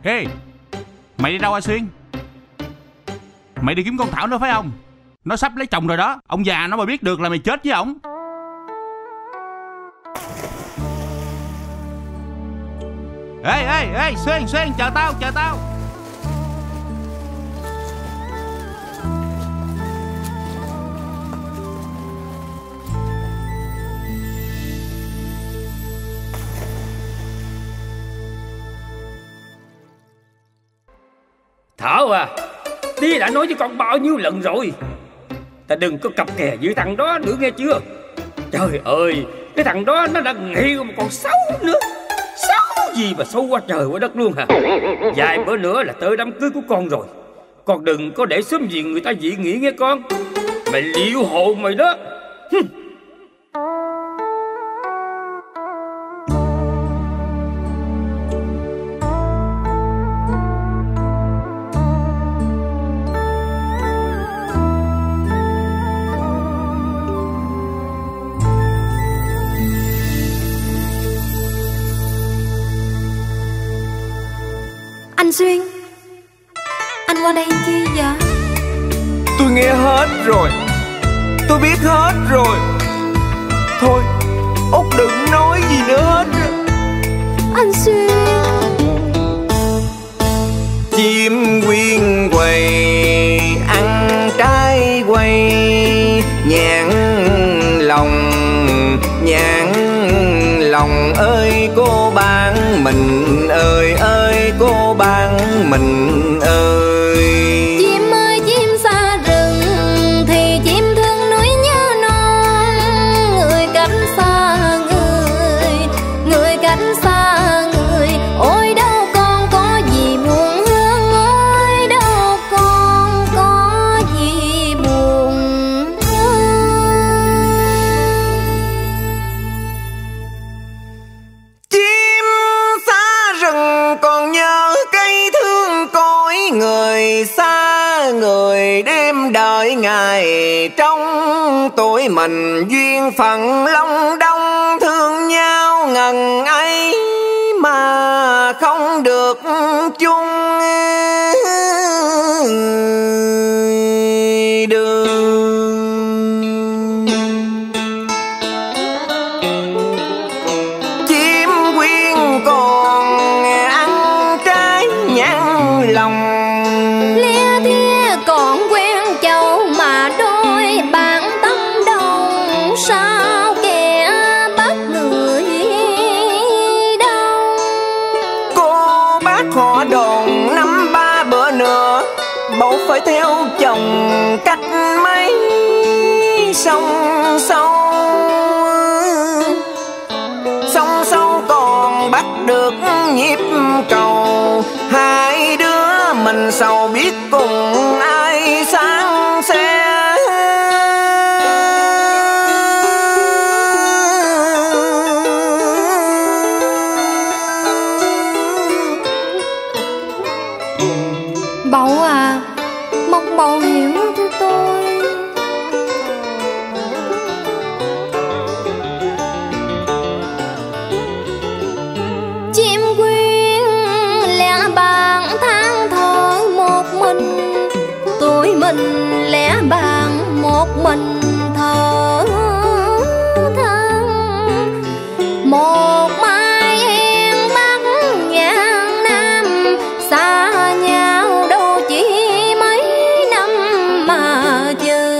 Ê, mày đi đâu hả Xuyên? Mày đi kiếm con Thảo nữa phải không? Nó sắp lấy chồng rồi đó. Ông già nó mà biết được là mày chết với ổng. Ê ê ê Xuyên Xuyên chờ tao chờ tao. Thảo à, tía đã nói với con bao nhiêu lần rồi, ta đừng có cặp kè với thằng đó nữa nghe chưa? Trời ơi, cái thằng đó nó đã nghiện mà còn xấu nữa. Xấu gì mà xấu quá trời quá đất luôn hả? Vài bữa nữa là tới đám cưới của con rồi, con đừng có để sớm gì người ta dị nghị nghe con. Mày liệu hồn mày đó. Hừm. Anh Xuyên, anh qua đây chi vậy? Tôi nghe hết rồi, tôi biết hết rồi. Thôi, Út đừng nói gì nữa hết. Anh Xuyên. Chim quyên quầy ăn trái quay, nhãn lòng nhãn lòng ơi cô bán mình ơi ơi cô bán mình ơi. Chim ơi chim xa rừng thì chim thương núi nhớ non, người cách xa người, người cách xa người. Ôi đâu con có gì buồn hương, ôi đâu con có gì buồn hương. Chim xa rừng còn nhớ cây thương cõi, người xa người đêm đợi ngày. Trong tuổi mình duyên phận long đong, thương nhau ngần ấy mà không được chung đường. Chim quyên còn ăn trái nhãn lòng, Lẽ thia còn quen châu mà đôi bạn tâm đồng, sao kẻ bắt người đâu. cô bác họ đồn năm ba bữa nữa bầu phải theo chồng cách mấy sông sâu. Sông sâu còn bắt được nhịp cầu, hai đứa mình sầu biết cùng ai sáng xe. Bầu à, mong bầu hiểu cho tôi. Chim quyên lẽ bạn than thở một mình, tuổi mình lẽ bạn một mình thở than. Một mai em bắc ngàn nam, xa nhau đâu chỉ mấy năm mà chờ.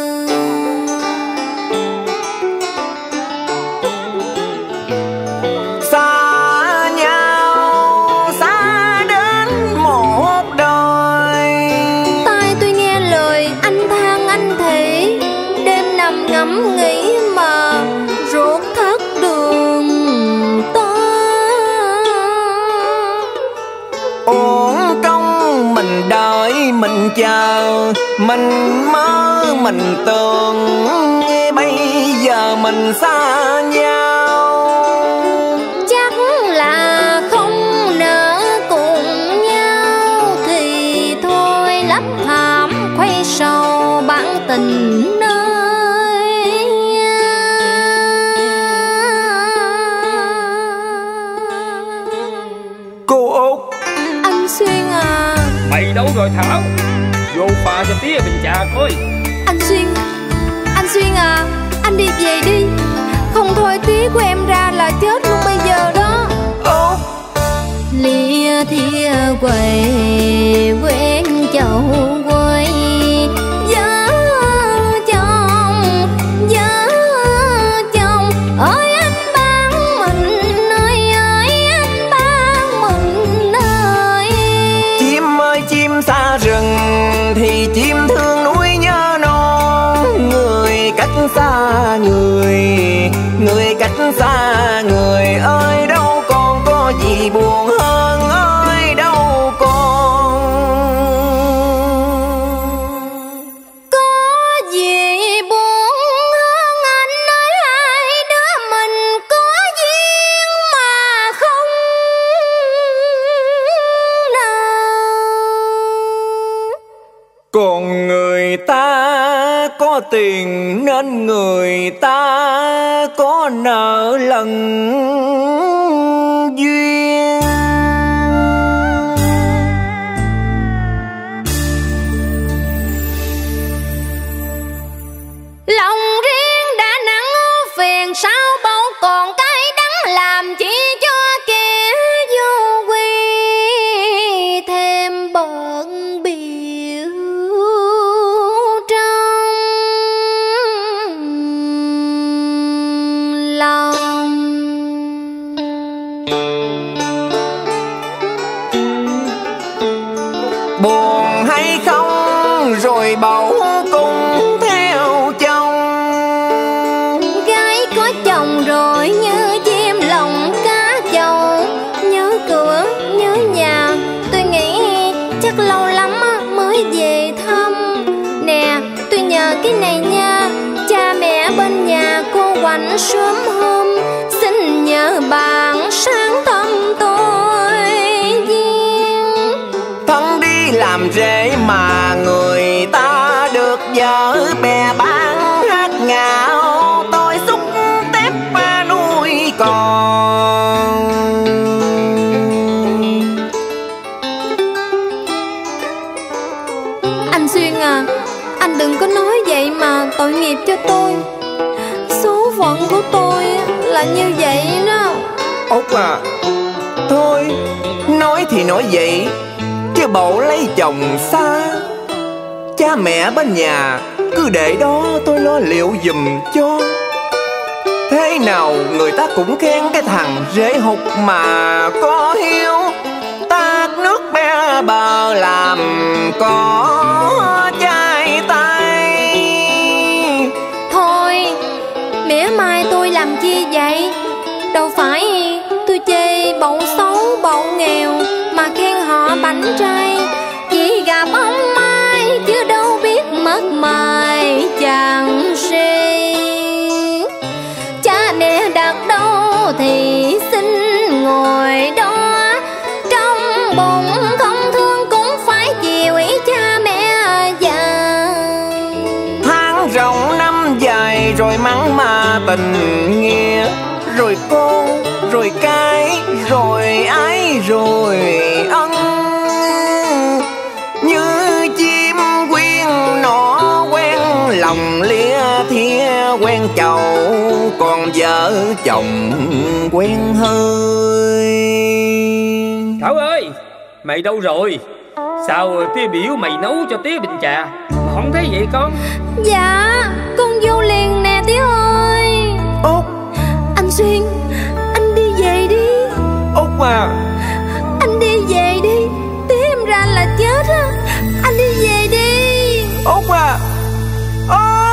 Xa nhau xa đến một đời, Tai tôi nghe lời anh than anh thề, đêm nằm ngẫm nghĩ mà ruột thắt đường tới. uổng công mình đợi mình chờ, mình mơ mình tưởng bây giờ mình xa nhau. Chắc là không nỡ cùng nhau thì thôi lấp thảm khuấy sầu bản tình nơi. Cô Út, Anh Xuyên à. Mày đâu rồi Thảo? Vô pha cho tía bình trà coi. Anh Xuyên, anh Xuyên à, anh đi về đi. Không thôi tía của em ra là chết luôn bây giờ đó. Ồ. Lìa thia quầy quen chầu quay, vợ chồng vợ chồng ơi anh ban mình ơi ơi anh ban mình ơi. Chim ơi chim xa rừng thì chim thương núi nhớ non, người cách xa người, người cách xa người ơi đâu còn có gì buồn hơn ơi đâu còn có gì buồn hơn anh ơi. Hai đứa mình có duyên mà không nào. còn người ta có tiền nên người ta có nợ lần duyên. Lòng riêng đã nặng phiền sao bao còn cái đắng làm chi cho kẻ vô quy thêm bận biểu trong lòng. Buồn hay không rồi bầu cũng theo chồng. Gái có chồng rồi như chim lòng cá chầu, nhớ cửa nhớ nhà. Tôi nghĩ chắc lâu lắm mới về thăm. Nè tôi nhờ cái này nha, cha mẹ bên nhà cô quạnh sớm hôm, xin nhờ bạn sáng tâm tôi duyên. Thân đi làm rể mà người ta được vợ bè bán hát ngạo, tôi xúc tép ba nuôi con. Anh Xuyên à, anh đừng có nói vậy mà tội nghiệp cho tôi. Số phận của tôi là như vậy đó. Út à, thôi nói thì nói vậy chứ bộ lấy chồng xa, cha mẹ bên nhà cứ để đó tôi lo liệu giùm cho. Thế nào người ta cũng khen cái thằng rể hụt mà có hiếu, tát nước bé bờ làm có chai tay. Thôi mỉa mai tôi làm chi vậy? Đâu phải tôi chê bậu xấu bậu nghèo mà khen họ bảnh trai. Chỉ gặp ông Mai chứ đâu biết mất mài chàng si. Cha mẹ đặt đâu thì xin ngồi đó, trong bụng không thương cũng phải chiều ý cha mẹ già. Tháng rộng năm dài rồi mắng mà tình nghĩa, rồi con rồi cái rồi ái rồi ân. Như chim quyên nọ quen lòng lia thia quen chầu, còn vợ chồng quen hơi. Thảo ơi, mày đâu rồi? Sao tía biểu mày nấu cho tía bình trà mà không thấy vậy con? Dạ con vô liền nè tía ơi. Út. Anh Xuyên, anh đi về đi. Út à, anh đi về đi, tía em ra là chết á. Anh đi về đi. Út à, Út.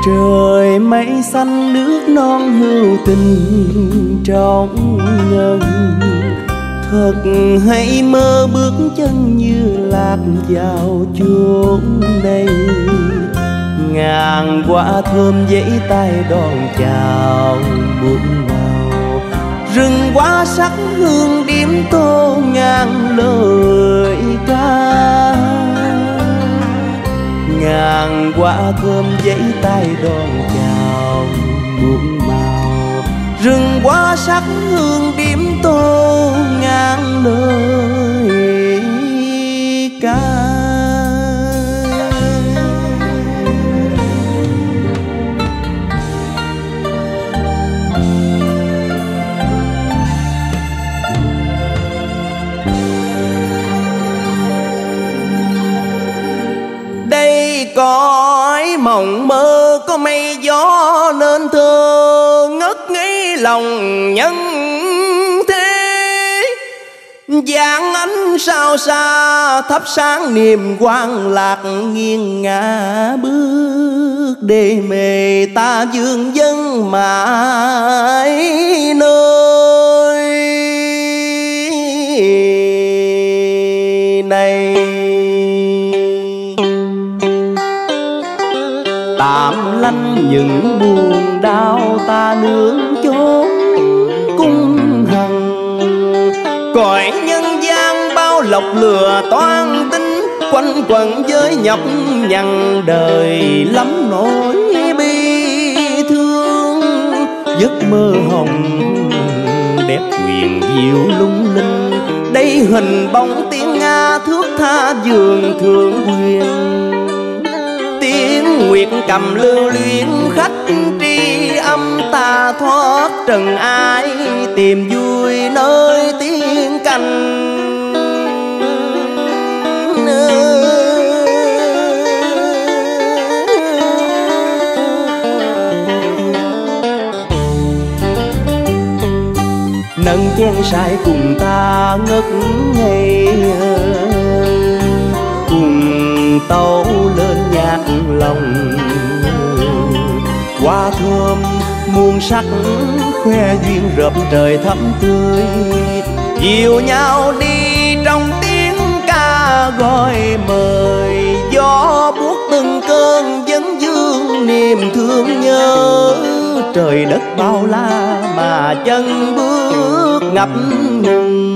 Trời mây xanh nước non hữu tình trong ngân, thật hay mơ bước chân như lạc vào chốn đây. Ngàn quả thơm giấy tay đón chào muôn màu, rừng hoa sắc hương điểm tô ngàn lời ca. Ngàn quả thơm giấy tay đón chào muôn màu, rừng hoa sắc hương điểm tô ngàn lời ca. Cõi mộng mơ có mây gió nên thơ ngất ngây lòng nhân thế. Giáng ánh sao xa thắp sáng niềm quang lạc, nghiêng ngã bước để mê ta dương dân mãi nơi này. Tạm lanh những buồn đau ta nương chốn cung hằng, cõi nhân gian bao lọc lừa toan tính, quanh quẩn với nhọc nhằn đời lắm nỗi bi thương. Giấc mơ hồng đẹp quyền diệu lung linh, đây hình bóng tiếng Nga thước tha giường thượng quyền. Tiếng nguyệt cầm lưu luyến khách tri âm, ta thoát trần ai tìm vui nơi tiếng canh. Nâng chén say cùng ta ngất ngây, cùng tấu lên nhạc lòng. Hoa thơm muôn sắc khoe duyên rợp trời thắm tươi, dìu nhau đi trong tiếng ca gọi mời. Gió buốt từng cơn vấn vương niềm thương nhớ, trời đất bao la mà chân bước ngập ngừng.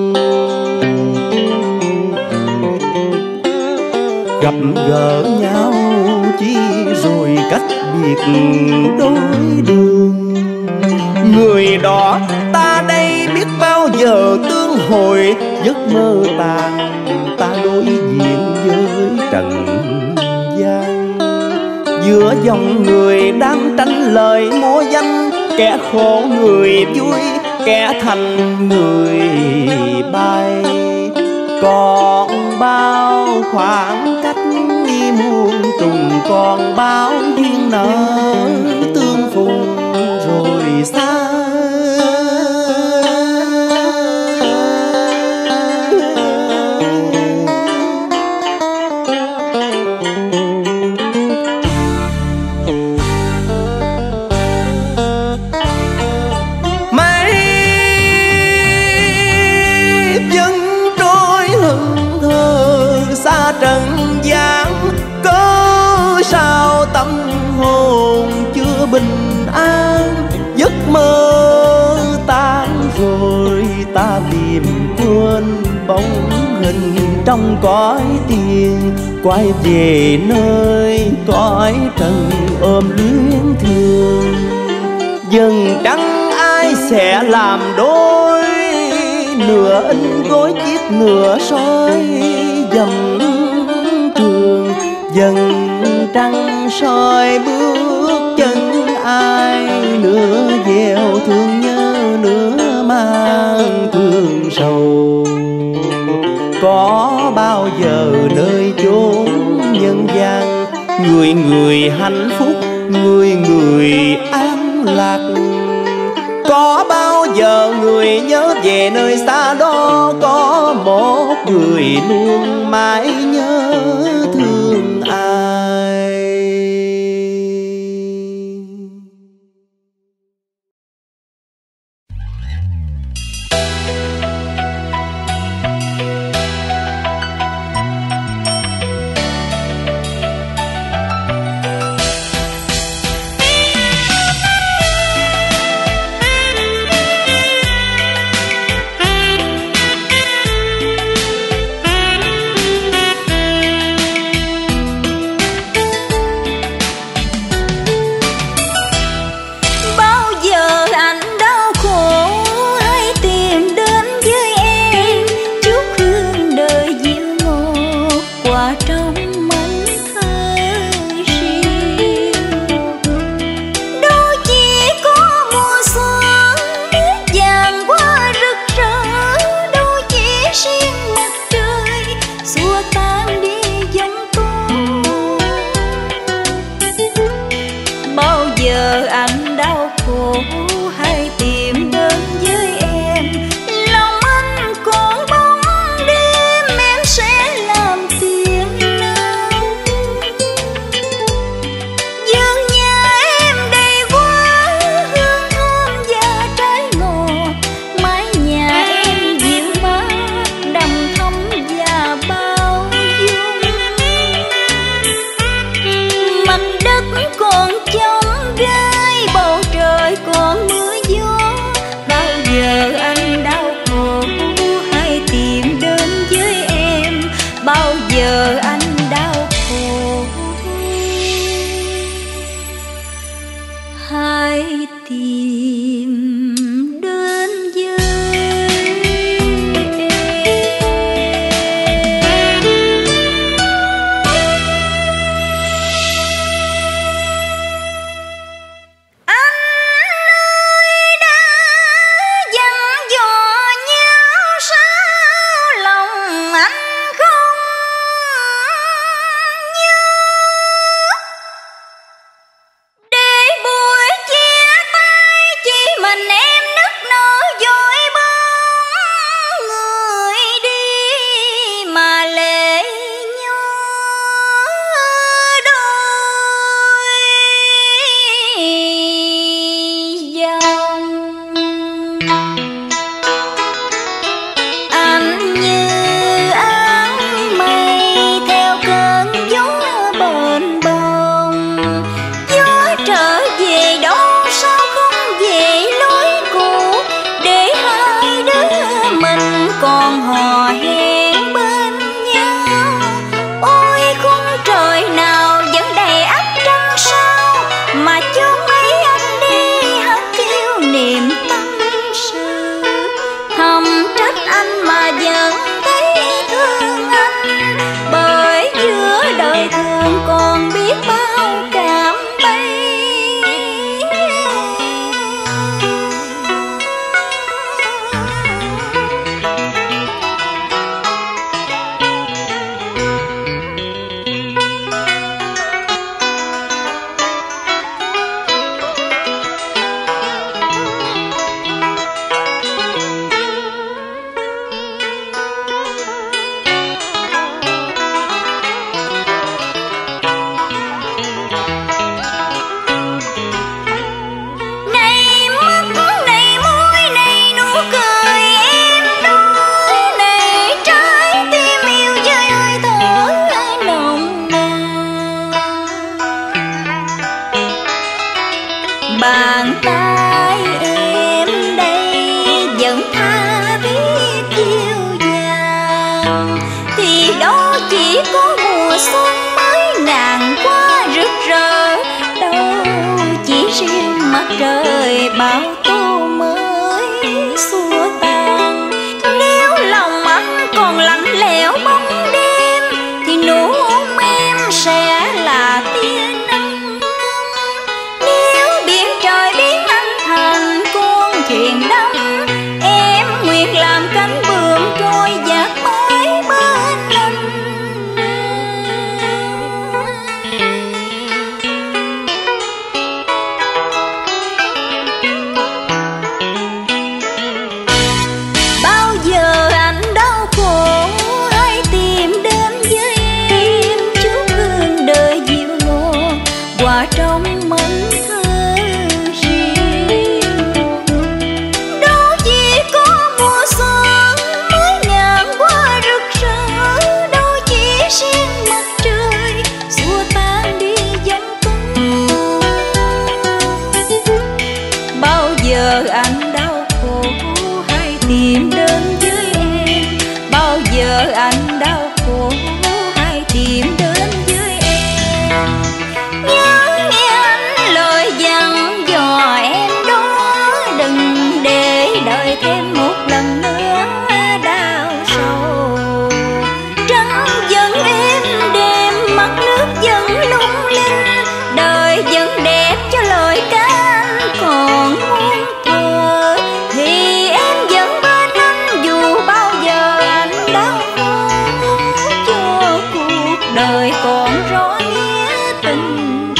Gặp gỡ nhau chỉ rồi cách biệt đôi đường. Người đó ta đây biết bao giờ tương hồi, giấc mơ tàn ta đối diện với trần gian. Giữa dòng người đang tranh lời múa danh, kẻ khổ người vui, kẻ thành người bay. Còn bao khoảng cách đi muôn trùng, còn bao duyên nợ tương phùng rồi xa. Trần gian có sao tâm hồn chưa bình an, giấc mơ tan rồi ta tìm quên bóng hình trong cõi tiền. Quay về nơi cõi trần ôm luyến thương, dần trắng ai sẽ làm đôi, nửa in gối chiếc nửa soi dầm trường. Dần trăng soi bước chân ai, nửa gieo thương nhớ nửa mang thương sầu. Có bao giờ nơi chốn nhân gian, người người hạnh phúc, người người an lạc. Có bao giờ người nhớ về nơi xa đó, có một người luôn mãi nhớ thương ai. giờ anh đau khổ, hãy tìm đến với trời bao tô mới xua tan. Nếu lòng anh còn lạnh lẽo bóng đêm thì nụ hôn em sẽ là tia nắng. Nếu biển trời biến anh thành con thuyền đắm, em nguyện làm cánh buồm trôi dạt mãi bên anh. Trong mảnh thơ riêng đâu chỉ có mùa xuân mới ngàn hoa rực rỡ, đâu chỉ riêng mặt trời xua tan đi giông tố. Bao giờ anh đau khổ hãy tìm đến với em, bao giờ anh đau khổ hãy tìm đến với em. Nhớ nghe anh lời dặn dò em đó, đừng để đợi thêm một lần nữa đau sầu. Trăng vẫn êm đêm, mặt nước vẫn lung linh, đời vẫn đẹp cho lời ca anh còn muôn thuở. Thì em vẫn bên anh dù bao giờ anh đau khổ, cho cuộc đời còn rõ nghĩa tình.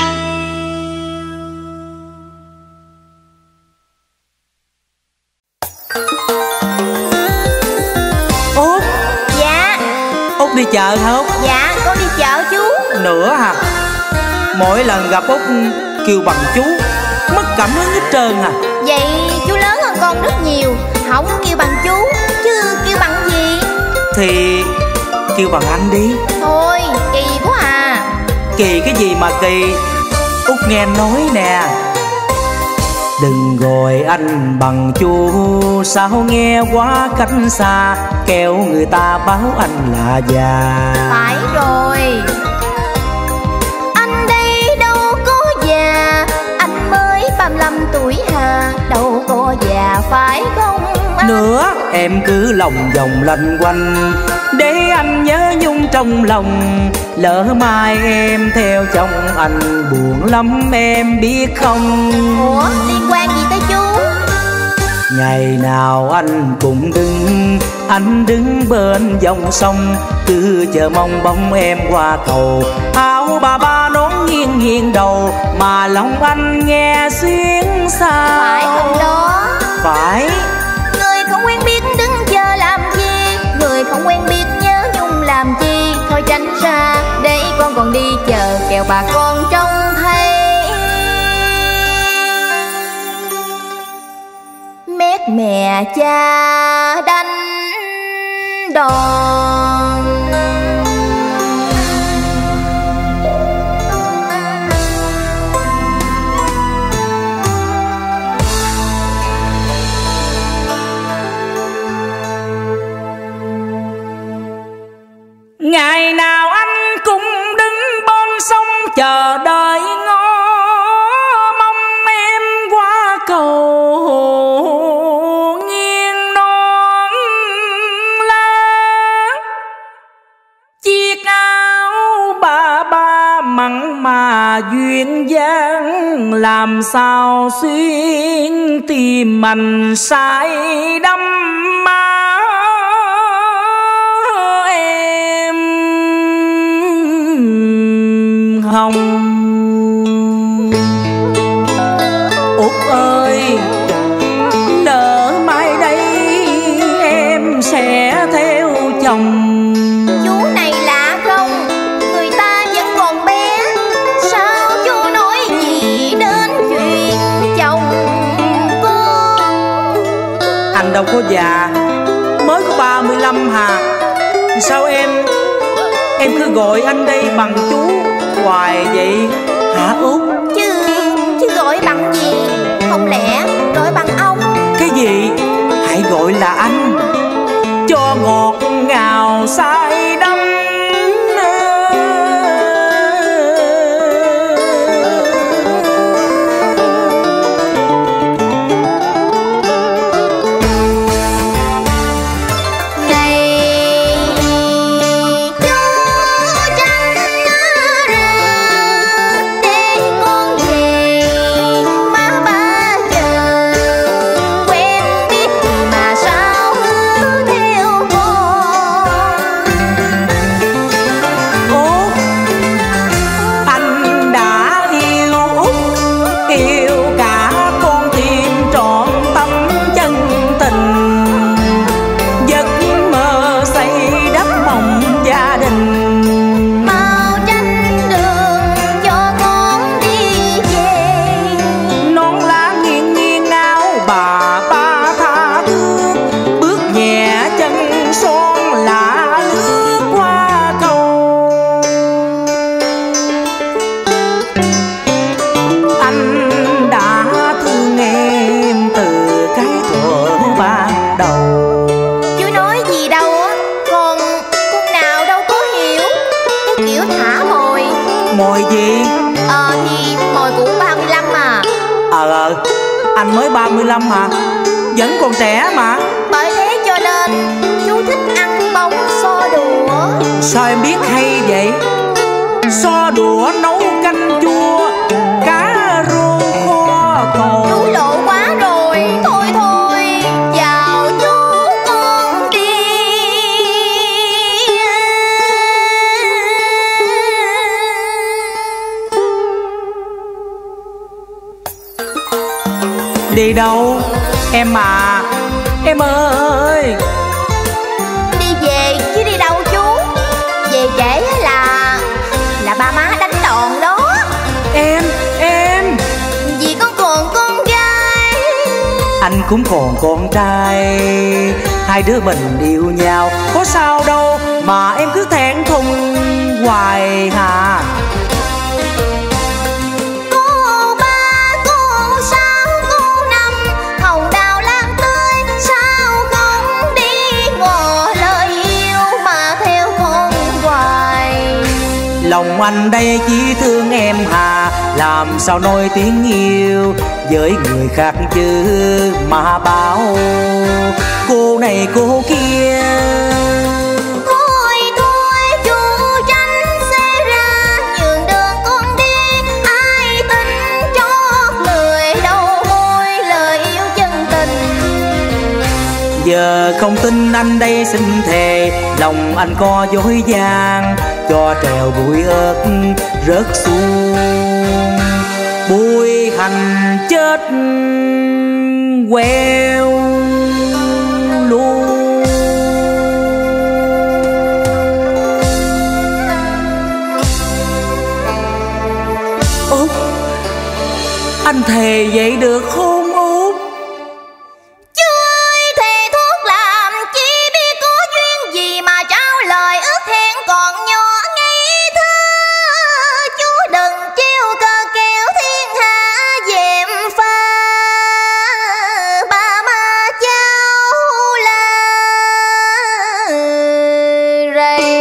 Út. Dạ. Út đi chợ hả Út? Dạ con đi chợ chú. Nữa hả? Mỗi lần gặp Út kêu bằng chú, mất cảm hứng hết trơn à. Vậy chú lớn hơn con rất nhiều, không kêu bằng chú chứ kêu bằng gì? Thì kêu bằng anh đi. Thôi kỳ quá à. Kỳ cái gì mà kỳ? Út nghe anh nói nè. Đừng gọi anh bằng chú, sao nghe quá cách xa, kẻo người ta báo anh là già. Phải em cứ lòng vòng lanh quanh, để anh nhớ nhung trong lòng. Lỡ mai em theo chồng anh buồn lắm em biết không. Ủa liên quan gì tới chú? Ngày nào anh cũng đứng, anh đứng bên dòng sông, cứ chờ mong bóng em qua cầu. Áo bà ba nón nghiêng nghiêng đầu, mà lòng anh nghe xuyến xa. Phải không đó? Phải. Người không quen biết đứng chờ làm chi, người không quen biết nhớ nhung làm chi. Thôi tránh ra để con còn đi chờ, kẻo bà con trông thấy mét mẹ cha đánh đòn. Ngày nào anh cũng đứng bên sông chờ đợi ngó mong em qua cầu nghiêng non lá. Chiếc áo bà ba mặn mà duyên dáng, làm sao xuyên tìm anh say đắm má. Hồng Út ơi, lỡ mai đây em sẽ theo chồng. Chú này lạ không? Người ta vẫn còn bé, sao chú nói gì đến chuyện chồng con? Anh đâu có già, mới có ba mươi lăm hà. Sao em Em cứ gọi anh đây bằng chú hoài vậy hả Út? Chứ chứ gọi bằng gì? Không lẽ gọi bằng ông? Cái gì? Hãy gọi là anh, cho ngọt ngào say đắm. Anh mới ba mươi lăm mà, vẫn còn trẻ mà. Bởi thế cho nên chú thích ăn bông xo đũa. Sao em biết hay vậy? Xo đũa nấu canh chua, cá rô kho cầu. Chú lộ quá rồi, thôi thôi vào chú con đi. Đi đâu em à, em ơi? Đi về chứ đi đâu chú? Về trễ là là ba má đánh đòn đó. Em, em Vì con còn con trai. Anh cũng còn con trai. Hai đứa mình yêu nhau, có sao đâu mà em cứ thẹn thùng hoài hả? Lòng anh đây chỉ thương em hà, làm sao nói tiếng yêu với người khác chứ mà bảo cô này cô kia. Thôi thôi chú tránh xe ra, nhường đường con đi, ai tin chót người đâu môi lời yêu chân tình. Giờ không tin anh đây xin thề, lòng anh có dối gian, cho trèo bụi ớt rớt xuống, bụi hành chết queo luôn. Út, anh thề vậy được không Út? Chơi thề thuốc làm chi biết có duyên gì mà trao lời ước hẹn còn nhỏ ngây thơ. Chú đừng chiêu cờ kéo thiên hạ dèm pha, ba má cháu la rầy.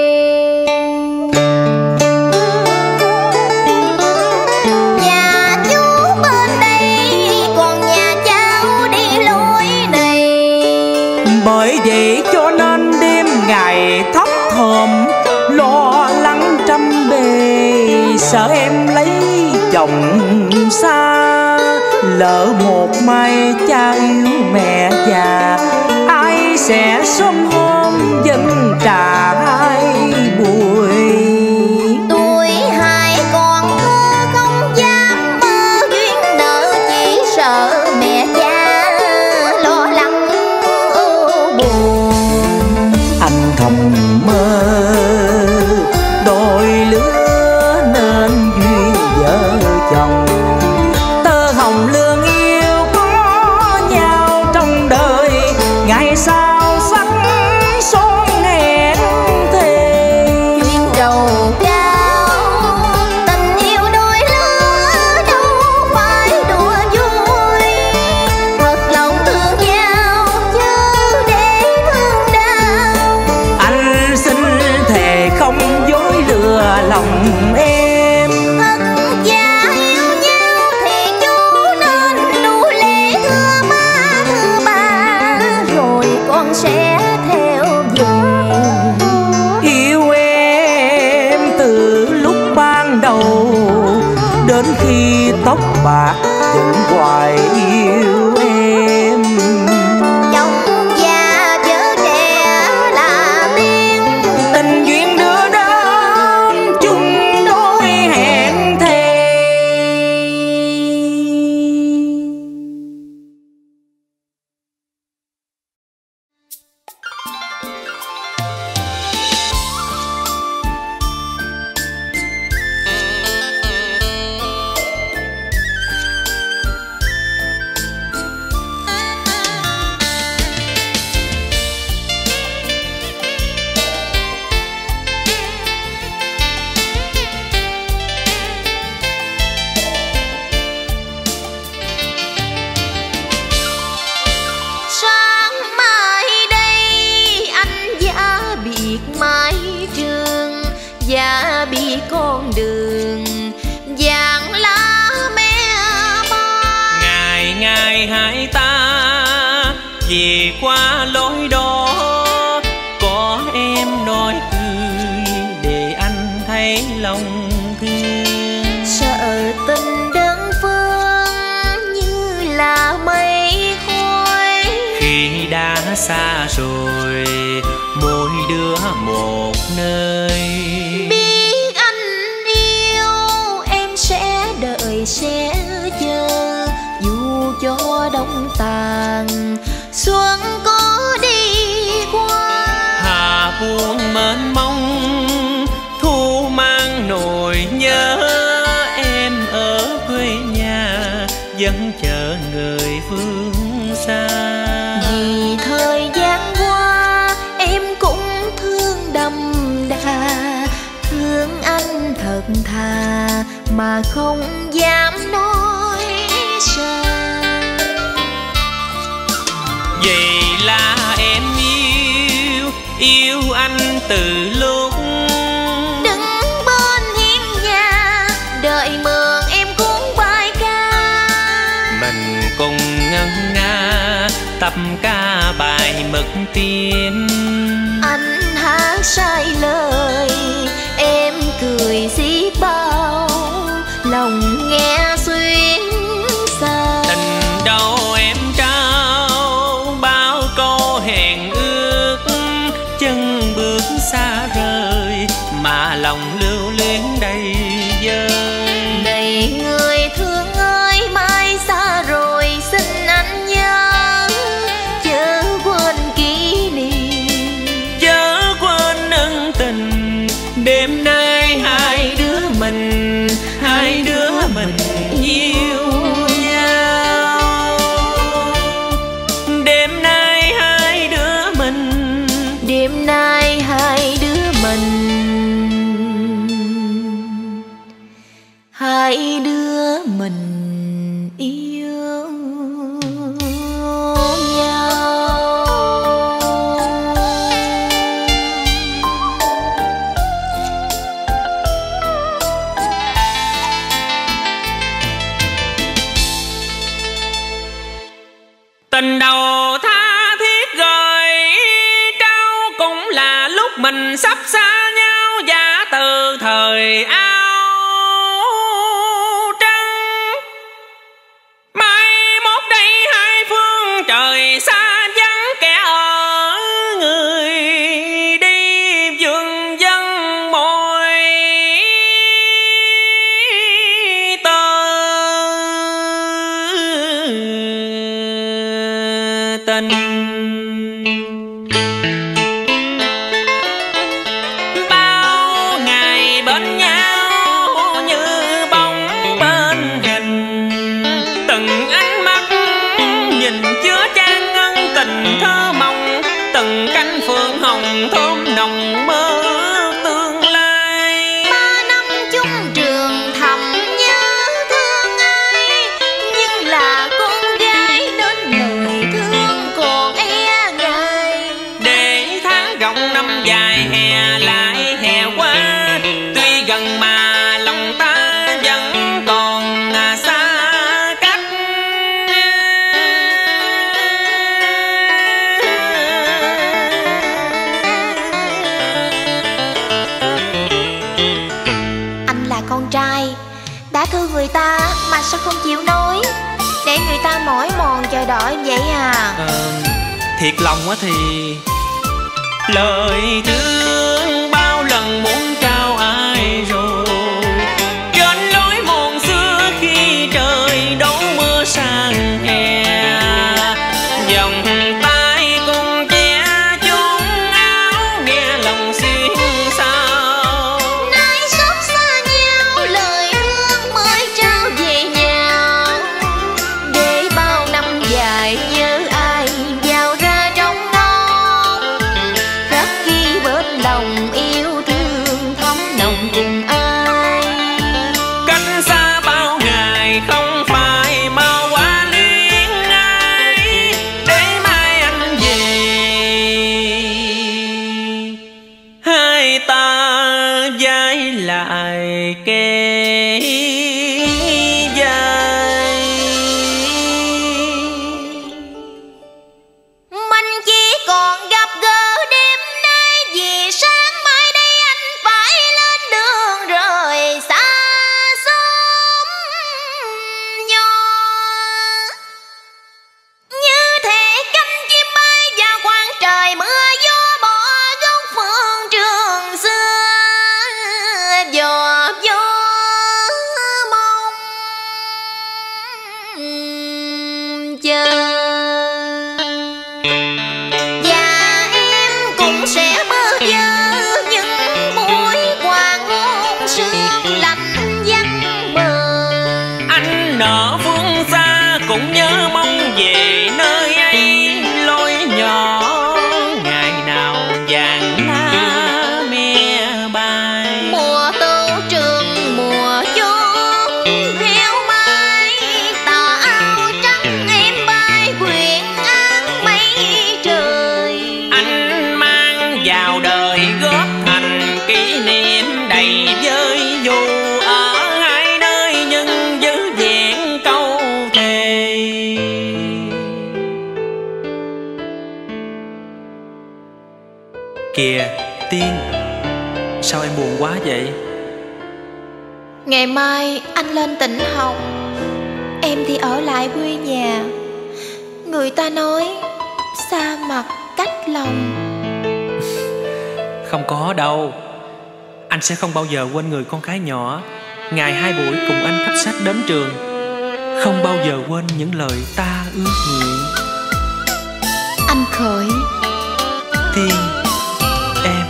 Nhà chú bên đây còn nhà cháu đi lối này. Bởi vậy cho nên đêm ngày thấp thỏm lo lắng trăm bề, sợ em lấy chồng xa, lỡ một mai cha yêu mẹ già, ai sẽ sớm hôm dân trải bụi. Tuổi hai còn thơ không dám mơ duyên nợ, chỉ sợ mẹ cha lo lắng buồn. Anh thầm mơ đôi lứa nên duyên vợ chồng, tơ hồng lương yêu có nhau trong đời, ngày sau sắc son hẹn thề. Duyên đầu cao tình yêu đôi lứa đâu phải đùa vui, thật lòng thương nhau chứ để thương đau. Anh xin thề không dối lừa lòng em. Thật giả yêu nhau thì chú nên nuôi lễ thưa má thưa ba, rồi con sẽ theo về. Yêu em từ lúc ban đầu đến khi tóc bạc vẫn hoài yêu em. Dòng già chớ trẻ là tiếng, Tình duyên đưa đến chung đôi hẹn thề. sáng mai đây anh giả biệt mái trường, giả bị con đường vàng lá mẹ ba. Ngày ngày hai ta về qua lối đó, có em nói cười để anh thấy lòng thương. Sợ tình đơn phương như là mây khói, Khi đã xa rồi mỗi đứa một nơi. biết anh yêu em sẽ đợi sẽ chờ, dù cho đông tàn xuân có đi qua. Hà buông mênh mông thu mang nỗi nhớ, em ở quê nhà vẫn chờ người phương xa. Vì thời gian qua em cũng thương đậm đà, thương anh thật thà mà không dám nói ra. Vậy là em yêu, yêu anh từ lúc Đứng bên ca bài mực tiên. Anh hát sai lời em cười xiết bao, lòng nghe xuyến xa. Tình đâu em trao bao câu hẹn ước, chân bước xa rời mà lòng lưu luyến đầy vơi. Này người thương ơi, mai xa rồi xin anh nhớ, chớ quên kỷ niệm, chớ quên ân tình. Đêm nay hai đứa mình, hai đứa mình yêu nhau. Đêm nay hai đứa mình, đêm nay hai đứa mình, hai đứa mình yêu nhau. Tình đầu tha thiết gửi trao, cũng là lúc mình sắp xa nhau. Giả từ thời áo trắng, mai mốt đây hai phương trời xa vắng. Kẻ ở người đi vườn dân mồi tơ tình. Bao ngày bên nhau như bóng bên hình, từng ánh mắt nhìn chứa chan ngân tình thơ mộng. Từng cánh phượng hồng thơm nồng mơ tương lai. Ba năm chung trường thầm nhớ thương ai, nhưng là con gái nên lời thương còn e ngại. Để tháng rộng năm dài hè lại hè qua, tuy gần mà lòng ta vẫn còn xa cách. Anh là con trai, đã thương người ta mà sao không chịu nói, để người ta mỏi mòn chờ đợi vậy à? Ờ, thiệt lòng á thì lời thương bao lần muốn trao ai rồi. Trên lối mòn xưa khi trời đổ mưa sang hè, vòng tay cùng che chốn áo nghe lòng xuyên sao. Nay xót xa nhau lời thương mới trao về nhau, để bao năm dài nhớ ai vào ra trong non. Khắc ghi bên lòng yêu thương thấm nồng cùng ai. Cách xa bao ngày không phải mau quá luyến ai, để mai anh về hai ta vai lại kề vai. Mình chỉ còn gặp gỡ đêm nay, vì sáng mai đây anh phải lên đường rời xa xóm nhỏ. Như thể cánh chim bay vào khoảng trời mưa gió, bỏ gốc phương trường xưa dò gió mong chờ. Và em cũng sẽ bơ vơ những buổi hoàng hôn sương lạnh vắng bờ. Anh nợ phương xa cũng nhớ mong về nơi ấy. Lối nhỏ ngày nào vàng lá me bay. Mùa tâu trường mùa chốt theo mai, tà áo trắng em bay quyện áng mây trời. Anh mang vào đời góp thành kỷ niệm đầy vơi, dù ở hai nơi nhưng giữ vẹn câu thề. Ngày mai anh lên tỉnh học, em thì ở lại quê nhà. Người ta nói xa mặt cách lòng. Không có đâu. Anh sẽ không bao giờ quên người con gái nhỏ ngày hai buổi cùng anh cắp sách đến trường. Không bao giờ quên những lời ta ước nguyện. Anh Khởi. Tiên, em.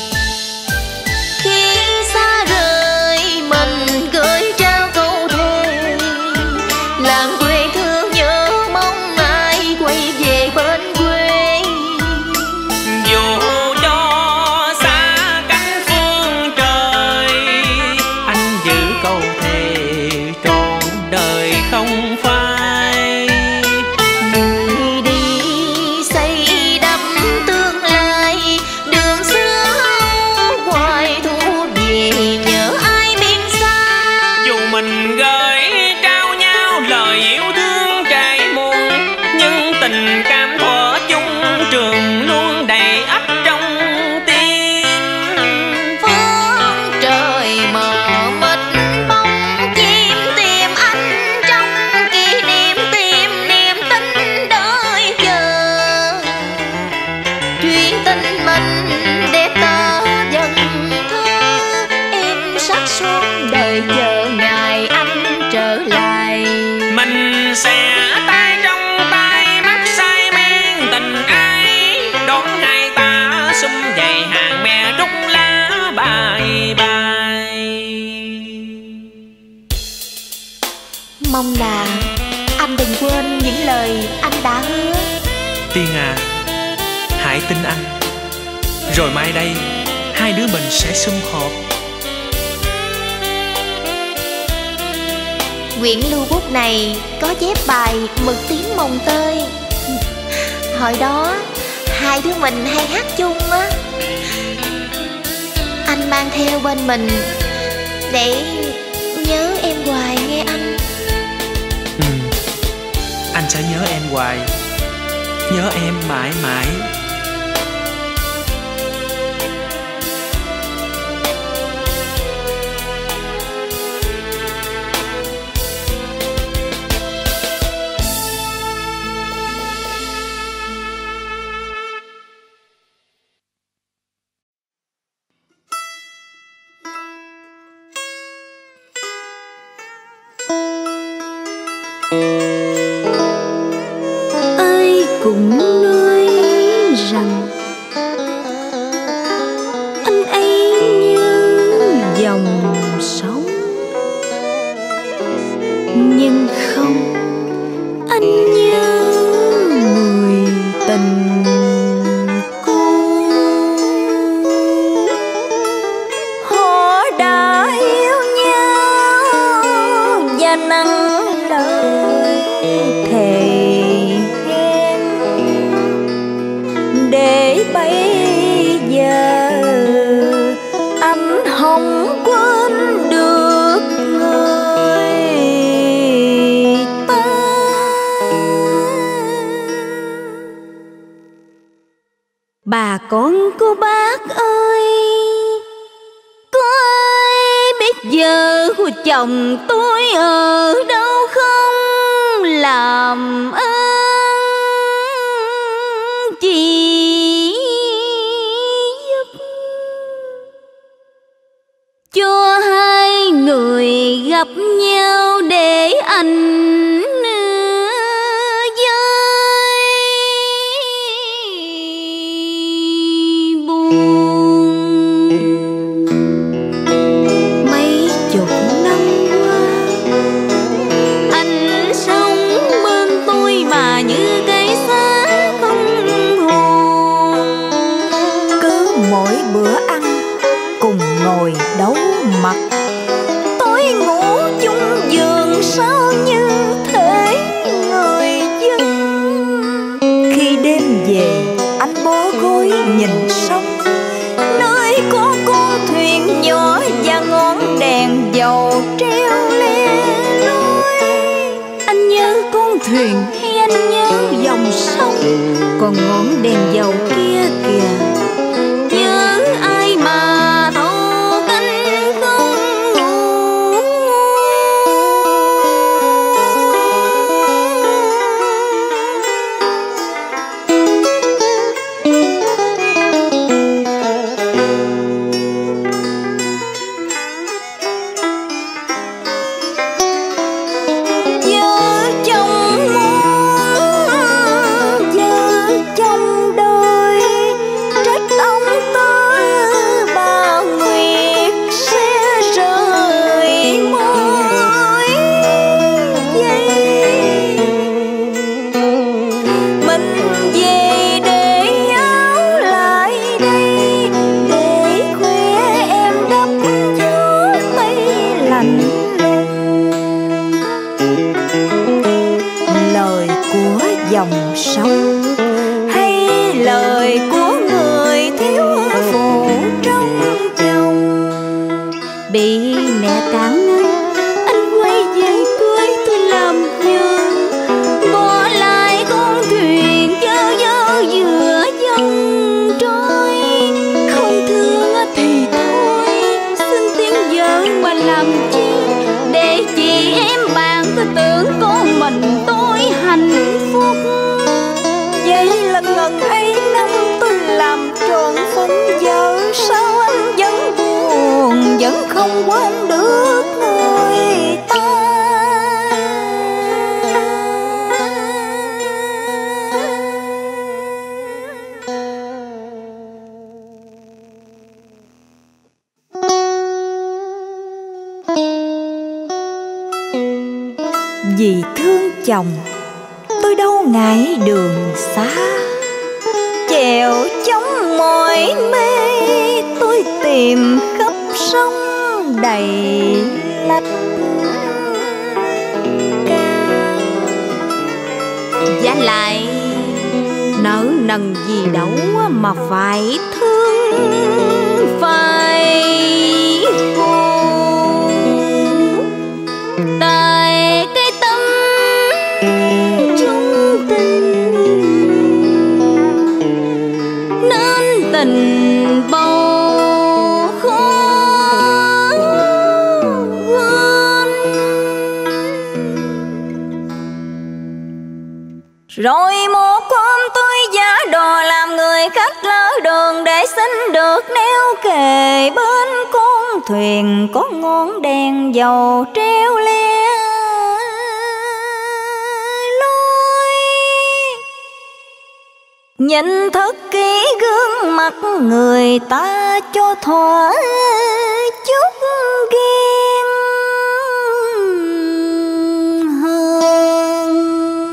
Khi xa rời mình gửi trao câu thề, làng quê thương nhớ mong ai quay về bên quê. Dù cho xa cánh phương trời, anh giữ câu thề trọn đời không phai. Người đi xây đắp tương lai, đường xưa hoài thu về nhớ ai biên xa. Dù mình gửi trao nhau lời yêu thương trải muôn, nhưng tình cảm thuở chung trường luôn đầy ắp trong tim. Phương trời mờ mịt bóng chim tìm anh trong kỷ niệm, tìm niềm tin đợi chờ. Chuyện tình mình để ta dần thơ, em sắc suốt đời chờ ngày anh trở lại. Mình sẽ tay trong tay mắt say men tình ai, đón hai ta sum vầy hàng me trúc lá bài bài. Mong là anh đừng quên những lời anh đã hứa. Tiên à, hãy tin anh. Rồi mai đây hai đứa mình sẽ sum họp. Quyển lưu bút này có chép bài Mực tím mồng tơi. Hồi đó hai đứa mình hay hát chung á. Anh mang theo bên mình để nhớ em hoài nghe anh. Ừ, anh sẽ nhớ em hoài, nhớ em mãi mãi. Ai cũng nói rằng anh ấy như dòng sông, nhưng không, anh như người tình cũ. Họ đã yêu nhau và nặng lời thề hẹn, để bây giờ anh không quên được người ta. Bà con cô bác ơi, có ai biết giờ của chồng tôi ở đâu không? Làm ơn chỉ giúp cho hai người gặp nhau để anh đấu mặt. Tôi ngủ chung giường sao như thể người dân. Khi đêm về anh bó gối nhìn sông, nơi có con thuyền nhỏ và ngọn đèn dầu treo le lối. Anh nhớ con thuyền hay anh nhớ dòng sông? Còn ngọn đèn dầu kia kìa, nhớ ai mà thâu canh không ngủ. bị mẹ cản ngăn, anh quay về cưới tôi làm vợ, bỏ lại con thuyền dơ dơ giữa dòng trôi. Không thương thì thôi, xin tiếng vợ mà làm chi, để chị em bạn cứ tưởng con mình tôi hạnh phúc. Vậy là ngần ấy năm tôi làm trọn phận vợ, sao anh vẫn buồn, vẫn không quên được người ta. Vì thương chồng tôi đâu ngại đường xa, chèo chống mỏi mê tôi tìm khắp sông đầy lạch ca. Và lại nợ nần gì đâu mà phải thương phải buồn, tại cái tâm chung tình nên tình bầu khó quên. Rồi một hôm tôi giả đò làm người khách lỡ đường, để xin được neo kề bên con thuyền có ngọn đèn dầu treo le lối. Nhìn thật kỹ gương mặt người ta cho thỏa chút ghen hơn,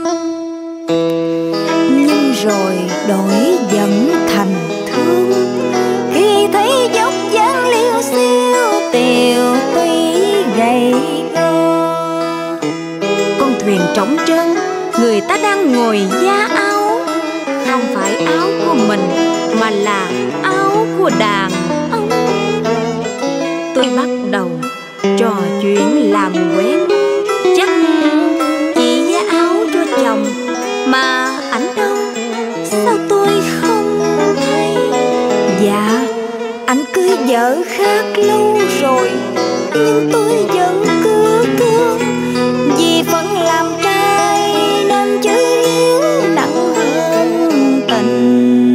nhưng rồi đổi giận thành thương khi thấy dốc dáng liêu xiêu tiều tuy gầy gò. Con thuyền trống trơn, người ta đang ngồi da áo, không phải áo của mình mà là áo của đàn ông. Tôi bắt đầu trò chuyện làm quen, chắc chị giá áo cho chồng mà ảnh đâu, sao tôi không thấy. Dạ, anh cưới vợ khác lâu rồi, nhưng tôi vẫn cứ thương, vì phận làm trai nên chữ hiếu nặng hơn tình.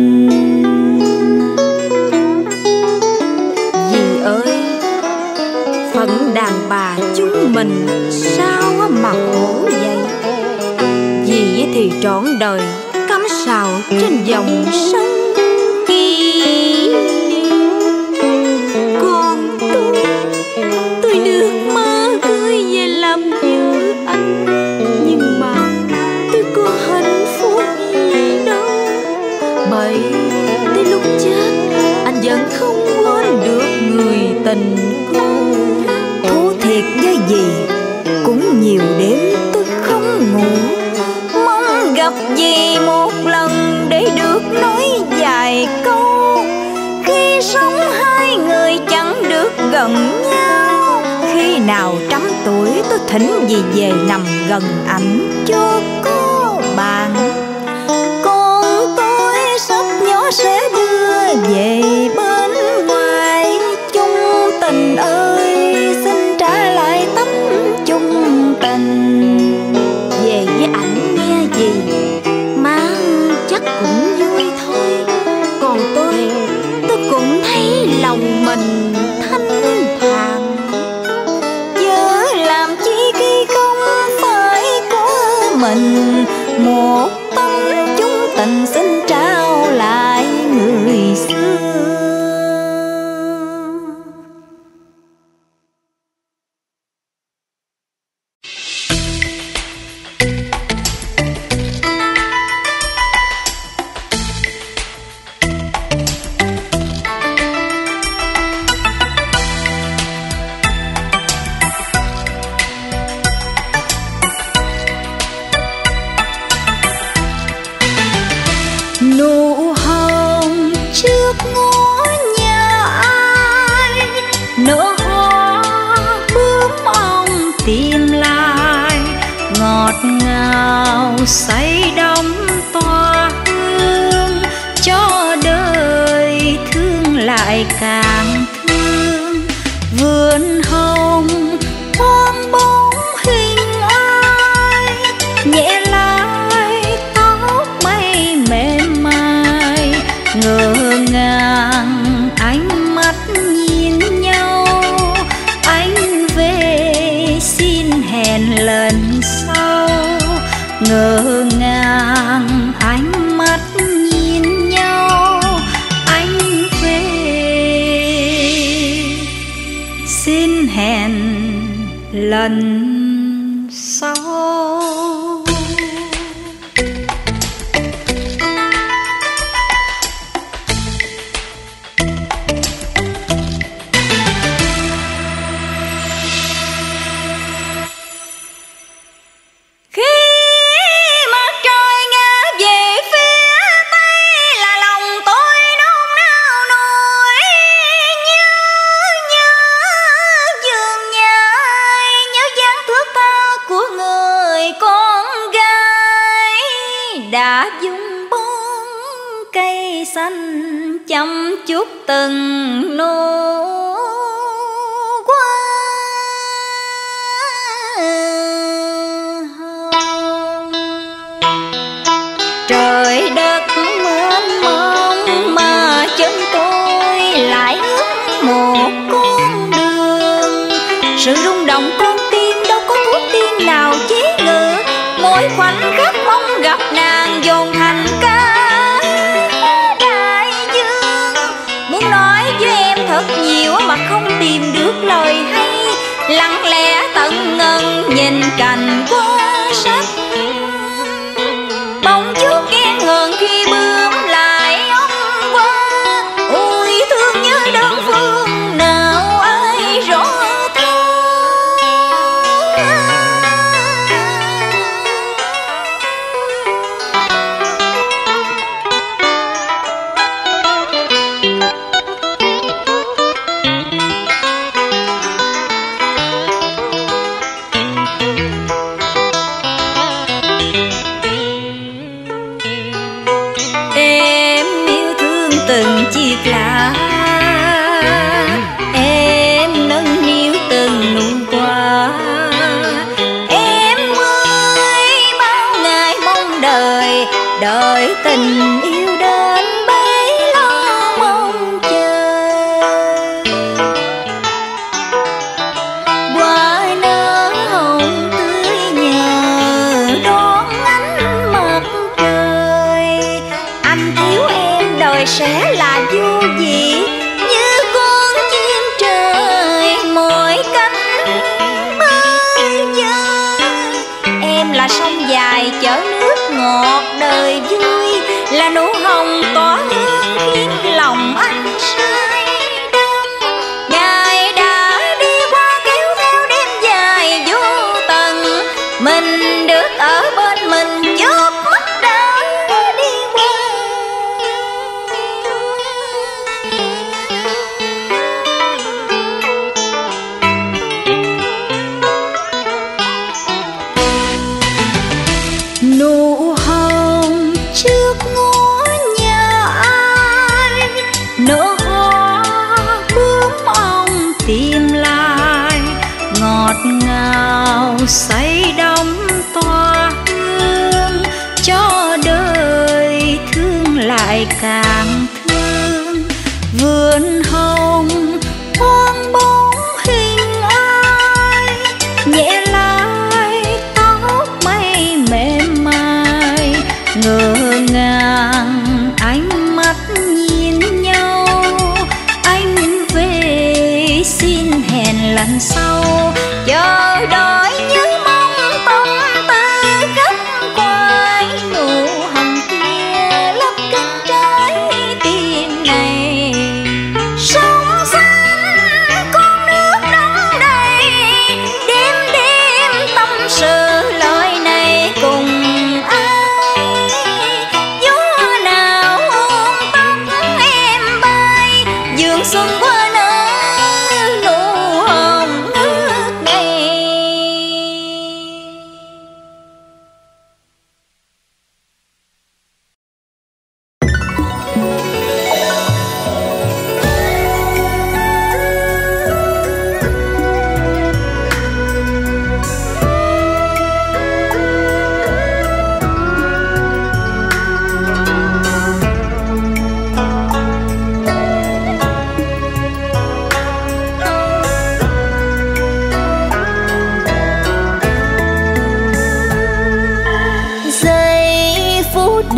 Dì ơi, phận đàn bà chúng mình sao mà khổ vậy? Dì thì trọn đời cắm sào trên dòng sông kỳ niệm, còn tôi tôi được mơ ơi về làm vợ anh, nhưng mà tôi có hạnh phúc gì đâu, bởi tới lúc chết anh vẫn không quên được người tình cũ. Thú thiệt với dì, cũng nhiều đêm tôi không ngủ, mong gặp dì một lần để được nói vài câu. Khi sống hai người chẳng được gần nhau, khi nào trăm tuổi tôi thỉnh dì về nằm gần ảnh cho có bạn. Con tôi sắp nhỏ sẽ đưa về bên ngoài, chung tình ơi xin trả lại tấm chung tình. Về với ảnh nghe gì má chắc cũng vui thôi, còn tôi tôi cũng thấy lòng mình thanh thản. Giờ làm chi khi không phải có mình, một tâm chung tình xin trao lại người xưa. say đắm tỏa hương, cho đời thương lại càng thương. Vườn hồng hoang bóng hình ai, nhẹ lay tóc mây mềm mại, ngỡ ngàng ánh mắt nhìn nhau. Anh về xin hẹn lần sau, ngỡ ngàng ánh mắt nhìn nhau. Anh về xin hẹn lần sau. Đã dung bóng cây xanh chăm chút từng nụ hoa hồng. Trời đất mênh mông mà chân tôi lại ước một con đường. Sự rung động con tim đâu có thuốc tiên nào chế ngự, mỗi khoảnh khắc mong gặp nàng dồn thành ca đại dương. Muốn nói với em thật nhiều mà không tìm được lời hay, lặng lẽ tận ngần nhìn cành hoa sắc. Bỗng chút ghen hờn khi bướm lại ong qua, ôi thương nhớ đơn phương nào ai rõ thấu. Từng chiếc lá em nâng niu từng nụ hoa, em ơi bao ngày mong đợi, đợi tình yêu đến bấy lo mong chờ. Hoa nở hồng tươi nhờ đón ánh mặt trời, anh thiếu em đời sẽ là vô vị như con chim trời mỗi cánh bay vơi. Em là sông dài chở nước ngọt đời vui, là nụ hồng tỏa hương khiến lòng anh say đắm. Ngày đã đi qua kéo theo đêm dài vô tận, mình được ở bên mình chớp mắt đã đi qua. Nụ hồng trước ngõ nhà ai, nở hoa bướm ong tìm lại, ngọt ngào say đắm tỏa hương, cho đời thương lại càng thương. Vườn hồng hoang bóng hình ai, nhẹ lay tóc mây mềm mại, ngỡ ngàng ánh mắt nhìn nhau. Anh về xin hẹn lần sau, chờ đợi như mong tâm tư khắp quay. Nụ hồng kia lấp kín trái tim này, sông xanh con nước đong đầy, đêm đêm tâm sự lời này cùng ai. Gió nào ôm tóc em bay, dương xuân qua nở nụ hồng ước ngày.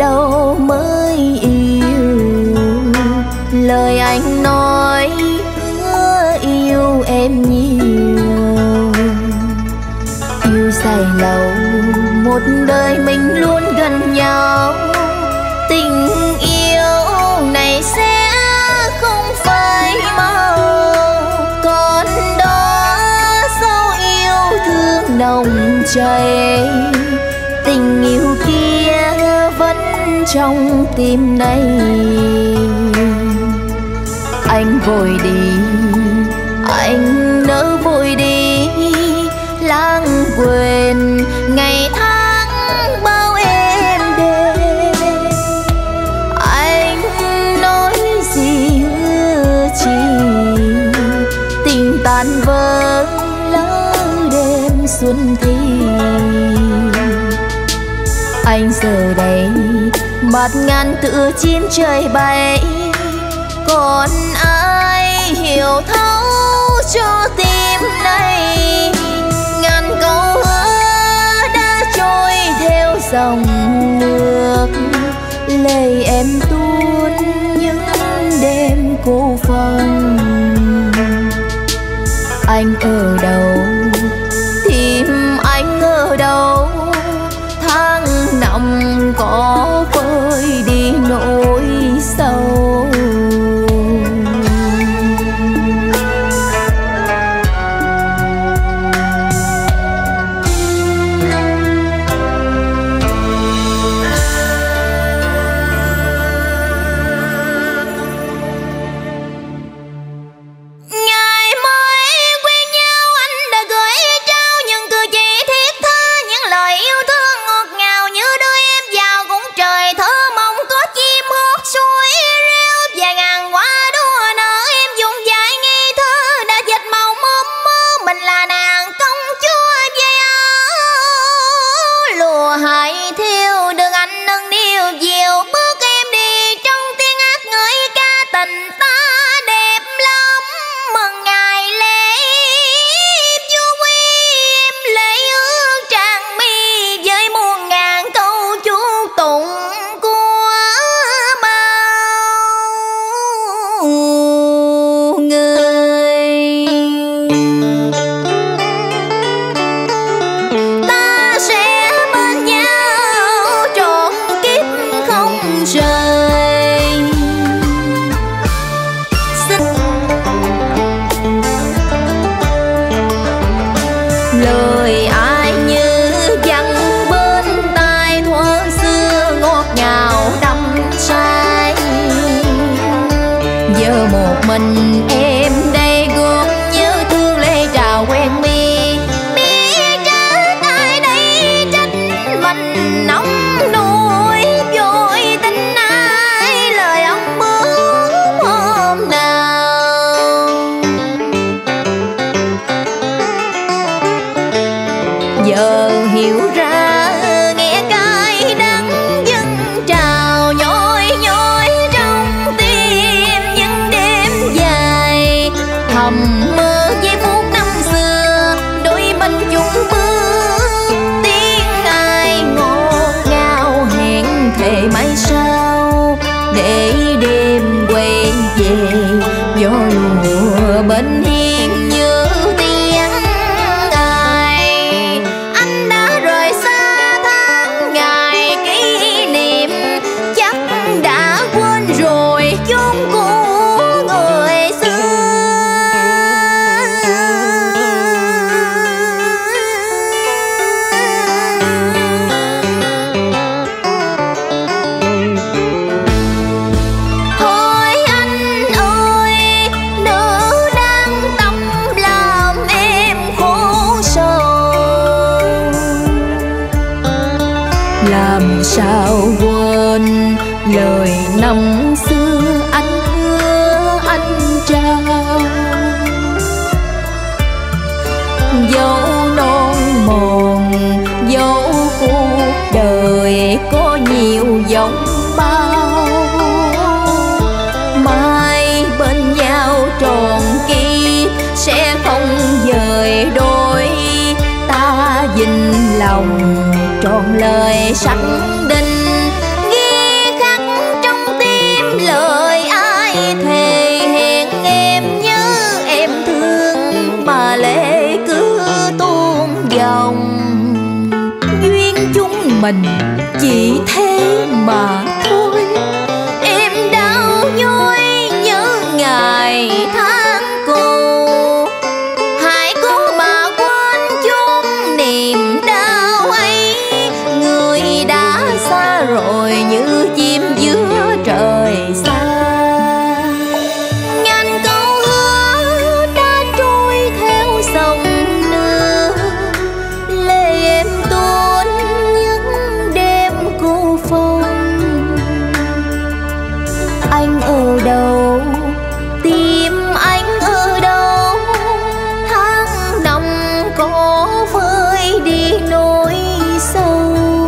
đâu mới yêu. Lời anh nói hứa yêu em nhiều, yêu dài lâu một đời mình luôn gần nhau. Tình yêu này sẽ không phai màu, còn đó dấu yêu thương nồng cháy. Tình yêu kia vẫn trong tim này. Anh vội đi, anh nỡ vội đi, lãng quên ngày tháng bao êm đềm. Anh nói gì hứa chi, tình tan vỡ lỡ đêm xuân thi. Anh giờ đây bạt ngàn tựa chim trời bay, còn ai hiểu thấu cho tim này. Ngàn câu hứa đã trôi theo dòng nước, lệ em tuôn những đêm cô phòng. Anh ở đâu, tim anh ở đâu, tháng năm có vơi đi nỗi sầu. Làm sao quên lời năm xưa anh hứa anh trao, dấu non mòn dấu cuộc đời có nhiều dòng bao. Mai bên nhau tròn kiếp sẽ không dời đôi, ta dình lòng tròn lời sẵn định ghi mình chỉ thế mà thôi. Em đau nhói nhớ ngày tháng cũ, hãy cố mà quên chốn niềm đau ấy. Người đã xa rồi như chim giữa trời xa. Ngàn câu hứa đã trôi theo dòng nước, lệ em tuôn những đêm cô phong. Anh ở đâu, tim anh ở đâu, tháng năm có vơi đi nỗi sầu.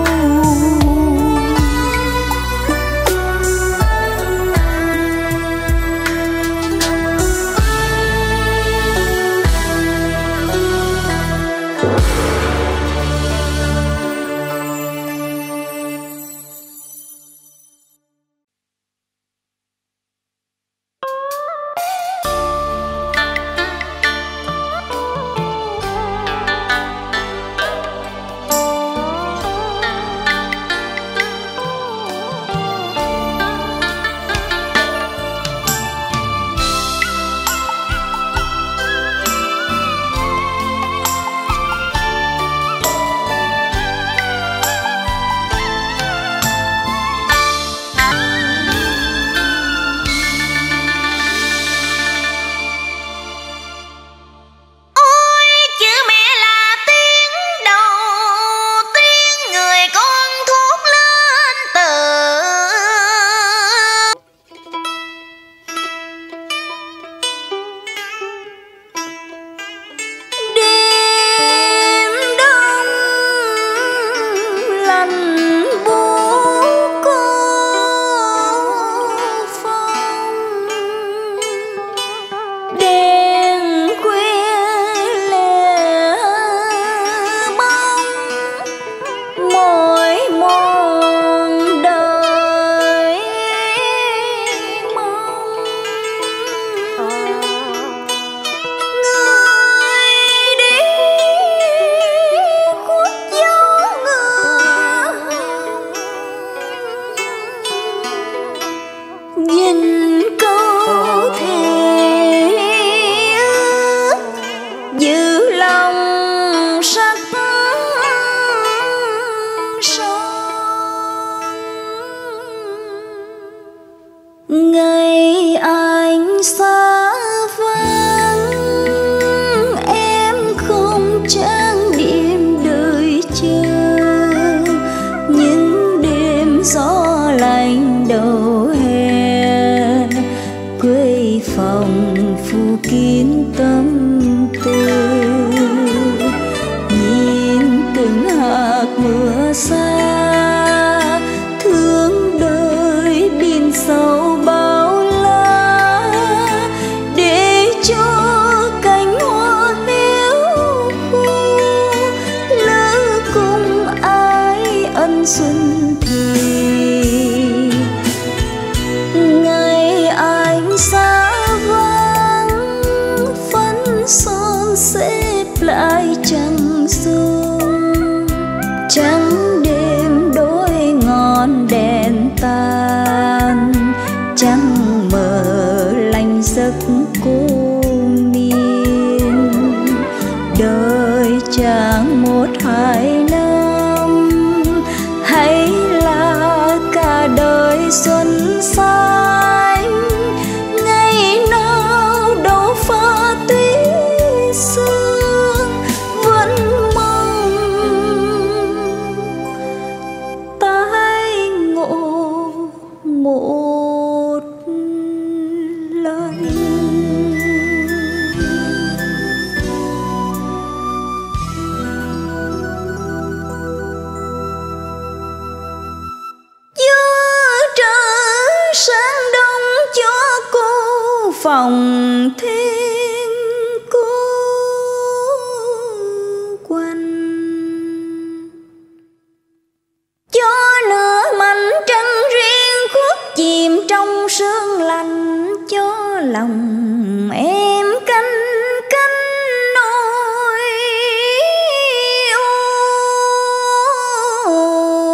Phòng thiên cô quanh, cho nửa mảnh trăng riêng khuất chìm trong sương lạnh, cho lòng em canh canh nỗi ô.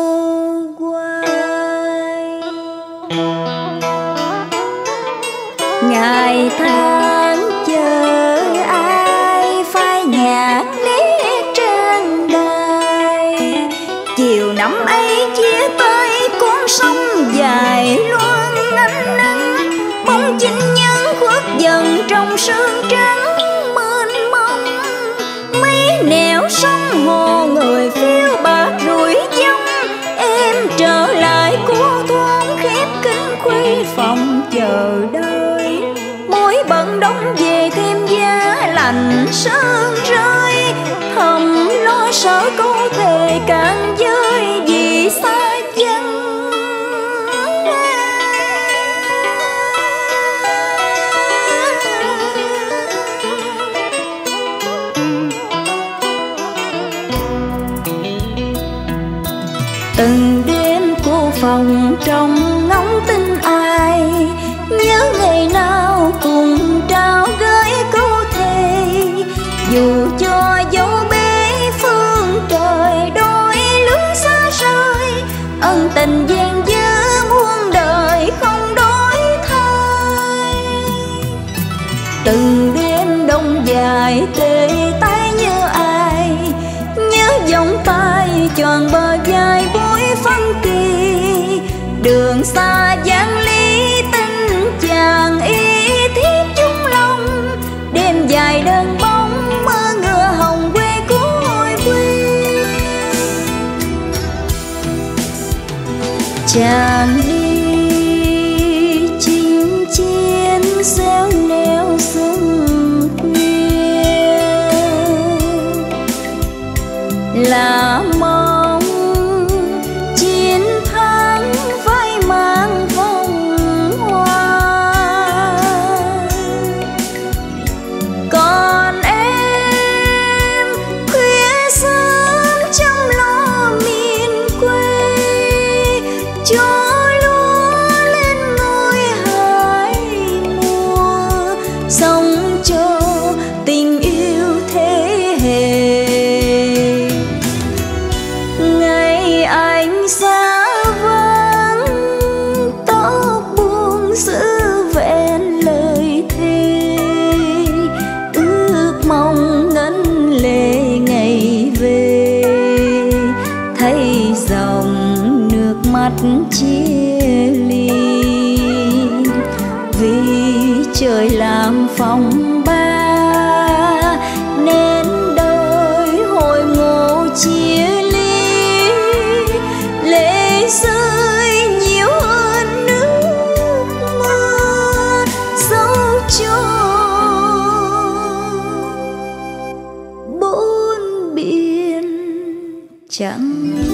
ngàn nét trang đài. Chiều năm ấy chia tay con sông dài loan ánh nắng, bóng chinh nhân khuất dần trong sương trắng mênh mông. Mấy nẻo sông hồ người phiêu bạt rủi dông, em trở lại cô thoáng khép kín khuy phòng chờ đợi. Mối bận đông về thêm giá lạnh sương rơi, thầm lo sợ câu thề càng dơi vì xa chân. Từng đêm cô phòng trong ngóng tin ai, nhớ ngày nào cùng trao gửi câu thề. Dù cho dấu bế phương trời đôi lứa xa rời, ân tình gian dở muôn đời không đổi thay. Từng đêm đông dài tê tái như ai, nhớ vòng tay tròn bờ vai bối phân kỳ. Đường xa giang ly tình chàng y thiết chung lòng, đêm dài đơn bóng mơ ngựa hồng quê cũ hồi quy. Chàng đi chinh chiến xéo neo sương khuya, là mong chiến thắng phải mang vòng hoa. Còn em khuya sớm chăm lo miền quê, cho lúa lên ngôi hai mùa, sống cho tình yêu thế hệ. Ngày anh xa vắng tóc buông giữ vẹn lời thề, ước mong ngân lệ ngày về, thấy dòng nước mắt chia ly. Vì trời làm phong ba nên đời hồi ngộ chia ly, lệ rơi nhiều hơn nước mưa dấu cho bốn biển chẳng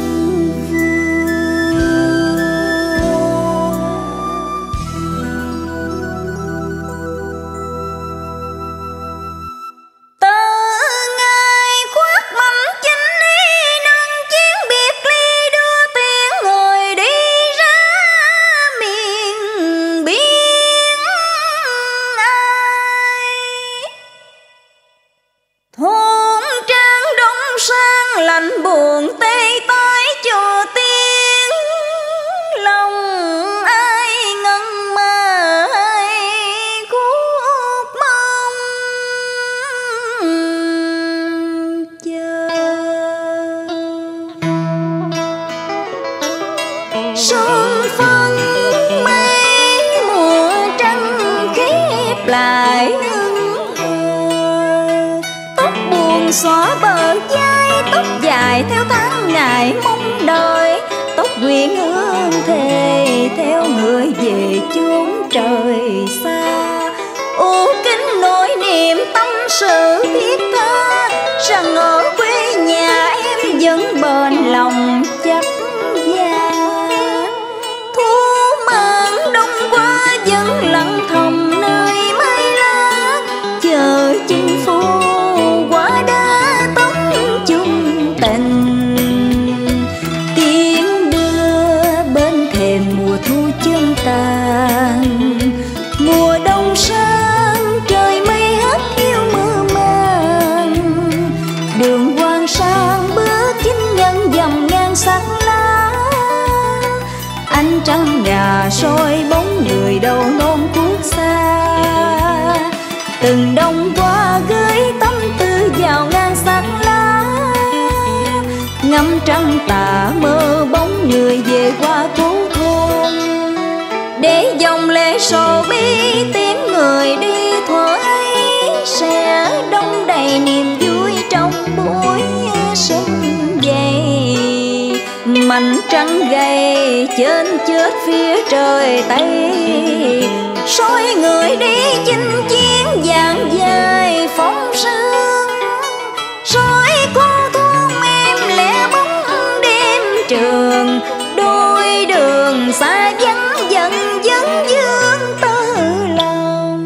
lạnh buồn tê tái cho tiếng lòng ai ngân mà ai khúc mong chờ. Xuân phân mấy mùa trăng khép lại hương hờ, tóc buồn xõa bờ vai, tóc dài theo tháng ngày mong đợi, tóc quyện hương thề theo người về chốn trời xa. U kính nỗi niềm tâm sự thiết tha, rằng ở quê nhà em vẫn bền lòng chắc gia. Thu màn đông qua vẫn lặng thầm nơi mây lá, chờ chinh phu qua đá tóc chung tình. Tiếng đưa bên thềm mùa thu chân tàn, mùa đông sang trời mây hắt hiu mưa màng. Đường quang sang bước chinh nhân dầm ngang sắc lá, ánh trăng gà soi bóng người đầu non cuốc xa. Từng đông qua gửi tâm tư vào ngang xa, ngắm trăng tà mơ bóng người về qua cố thôn, để dòng lệ sầu bi tiếng người đi thuở ấy sẽ đông đầy niềm vui trong buổi xuân về. Mảnh trăng gầy trên chết phía trời Tây, soi người đi chinh chiến dàn dài phóng sương, soi cô thôn em lẻ bóng đêm trường, đôi đường xa vắng dần dần dương tơ lòng.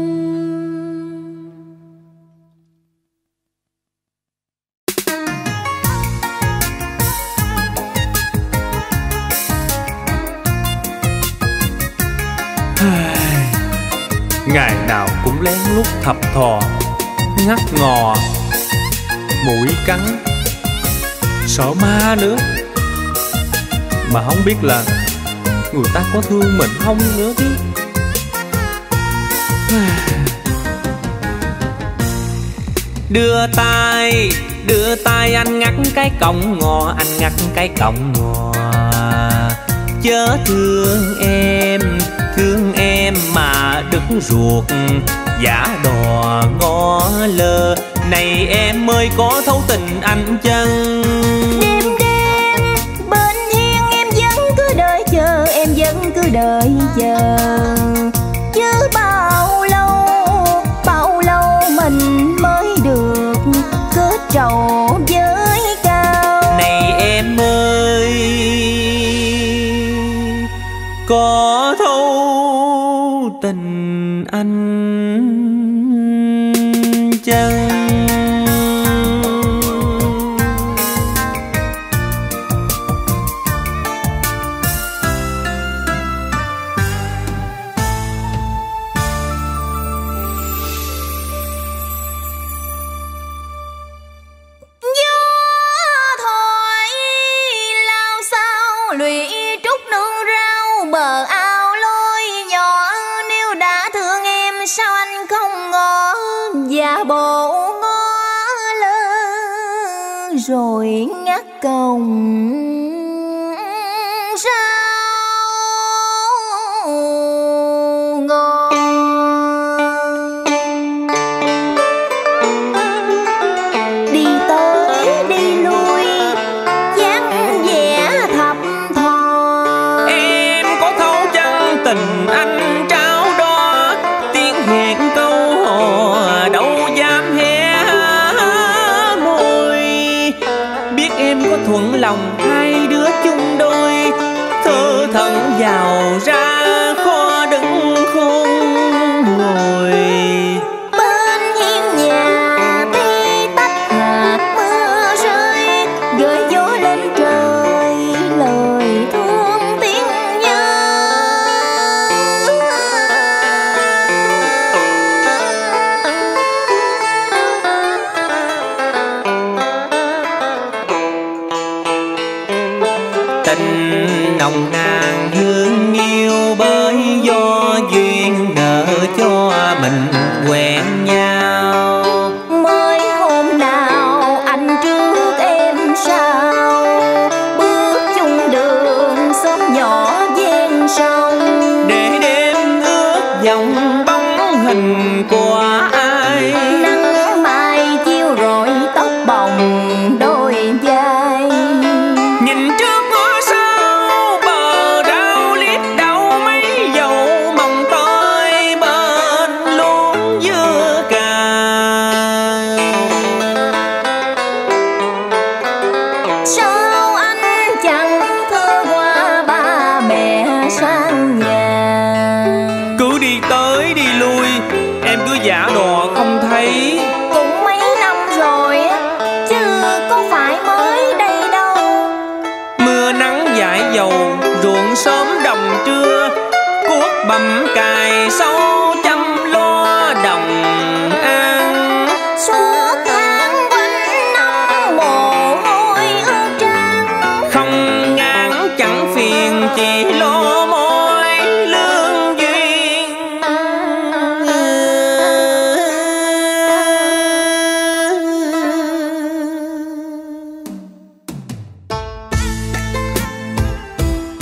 Ngày nào cũng lén lút thập thò, ngắt ngò, mũi cắn, sợ ma nữa. Mà không biết là người ta có thương mình không nữa chứ. Đưa tay, đưa tay anh ngắt cái cọng ngò, anh ngắt cái cọng ngò. Chớ thương em, thương em mà đứt ruột, giả đò ngó lơ. Này em ơi có thấu tình anh chăng? Đêm đêm bên hiên em vẫn cứ đợi chờ, em vẫn cứ đợi chờ. Chứ bao lâu, bao lâu mình mới được kết trầu với cao. Này em ơi có thấu tình anh chăng? Rồi ngắt còng rau ngon. Đi tới đi lui dáng vẻ thập thò. Em có thấu chân tình anh trao đó, tiếng hẹn câu hò đâu dám hé. Em có thuận lòng hai đứa chung đôi, thơ thẩn vào ra kho đứng khôn ngồi. Bên hiên nhà tí tách hạt mưa rơi, gợi gió lên trời lời thương tiếng nhớ. Tình nồng nàn hương yêu bởi do duyên nợ cho mình quen nhau. Mới hôm nào anh trước em sau, bước chung đường xóm nhỏ ven sông, để đêm ước vòng bóng hình của ai. nắng mai chiếu rọi tóc bồng đôi vai. Nhìn trước ngó sau bờ rau liếc đâu mấy dầu mồng tơi bên luống dưa cà. Sao anh chẳng thơ qua ba mẹ sang nhà? Cứ đi tới đi lui em cứ giả đò không thấy. Cũng mấy năm rồi á, chứ có phải mới đây đâu. Mưa nắng dãi dầu ruộng sớm đồng trưa, cuốc bầm cài sâu chăm lo đồng an. Suốt tháng quanh năm mồ hôi ướt trán, Không ngán chẳng phiền chỉ lo môi lương duyên.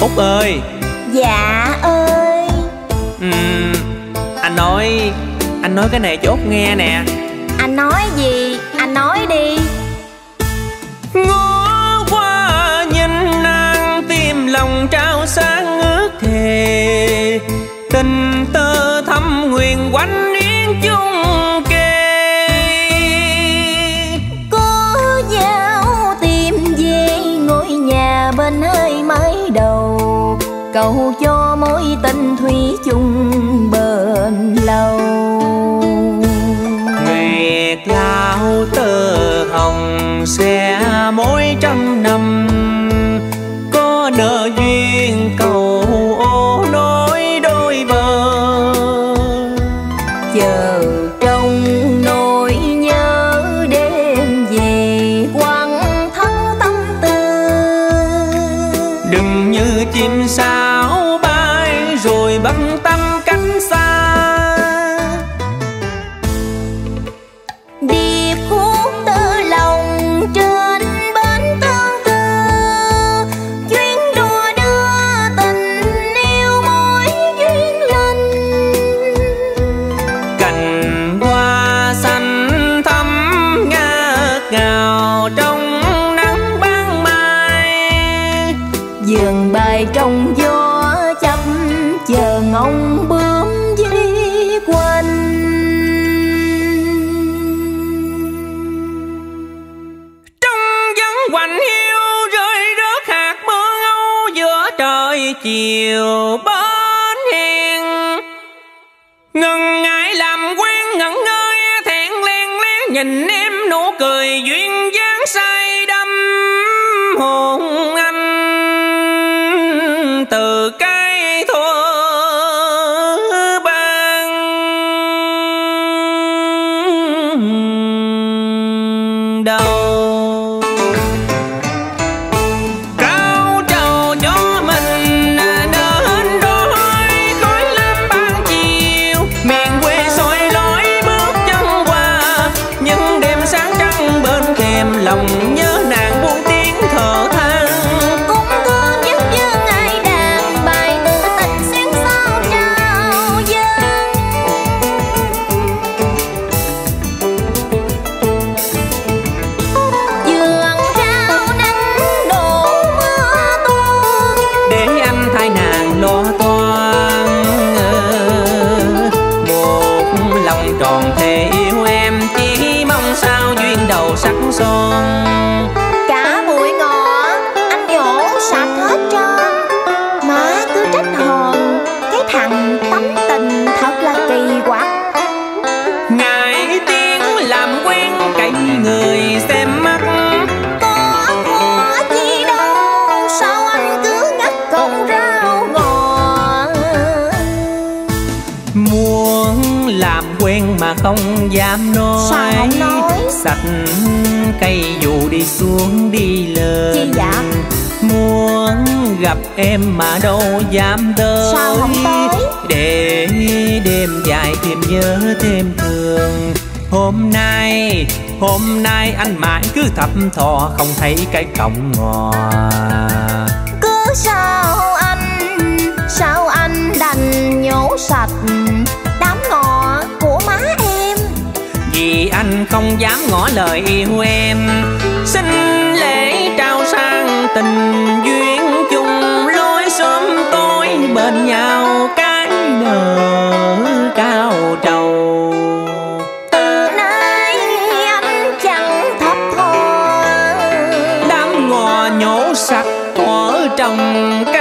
Út ơi. Dạ ơi. uhm, Anh nói Anh nói cái này cho Út nghe nè. Anh nói gì? Anh nói đi. Ngó qua nhìn nàng tim lòng trao sáng ước thề, tình tơ thắm nguyện quanh yến chung kề. Có dao tìm về ngôi nhà bên hơi mái đầu, cầu cho mối tình thủy chung bền lâu. Nguyệt lao tơ hồng xe mối trăm năm, có nợ duyên cầu ô nối đôi bờ. Chờ trong nỗi nhớ đêm về quăng thắng tâm tư. Đừng như chim sáo bay rồi bắt tâm cánh xa. Điệp khúc tơ lòng trên bến tương tư, chuyến đua đưa tình yêu mối duyên lành. Cành hoa xanh thắm ngát ngào trong nắng ban mai, Vườn bài trong gió chấp chờ ngóng bướm dây quanh. trong vắng hoành hiu rơi rớt hạt mưa âu giữa trời chiều bến hiền. Ngần ngại làm quen ngẩn ngơ thẹn len lén nhìn em nụ cười duyên dáng say đắm hồn anh từ cái thuở ban đầu. Cao trầu cho mình nên đôi khói lâm ban chiều, miền quê soi lối bước chân qua những đêm sáng trăng bên thềm lòng nhớ nàng buông tiếng thở than. Cũng thương nhất dương ai đàn bài tư tình xuyên sao trao dâng. Vườn rau nắng đổ mưa tuôn, Để anh thay nàng lo toan một lòng tròn thề yêu em, chỉ mong sao duyên đầu sắc son. cả bụi ngọ anh nhổ sạch hết trơn. Má cứ trách hờn cái thằng tấm tình thật là kỳ quặc. Ngại tiếng làm quen cậy người xem mắt, Có có chi đâu sao anh cứ ngắt cọng rau ngò. muốn làm quen mà không dám nói. Sao không nói? Sạch cây dù đi xuống đi lên. Chi dạ? Muốn gặp em mà đâu dám tới. Sao không tới? Để đêm dài thêm nhớ thêm thương. Hôm nay, hôm nay anh mãi cứ thập thò không thấy cái cọng ngò. Cứ sao anh, sao anh đành nhổ sạch đám ngọ của má em. Vì anh không dám ngỏ lời yêu em, xin lễ trao sang tình duyên chung lối sớm tối bên nhau cái nở cao trầu. Từ nay anh chẳng thập thò Đám ngò nhổ sạch ở trong cái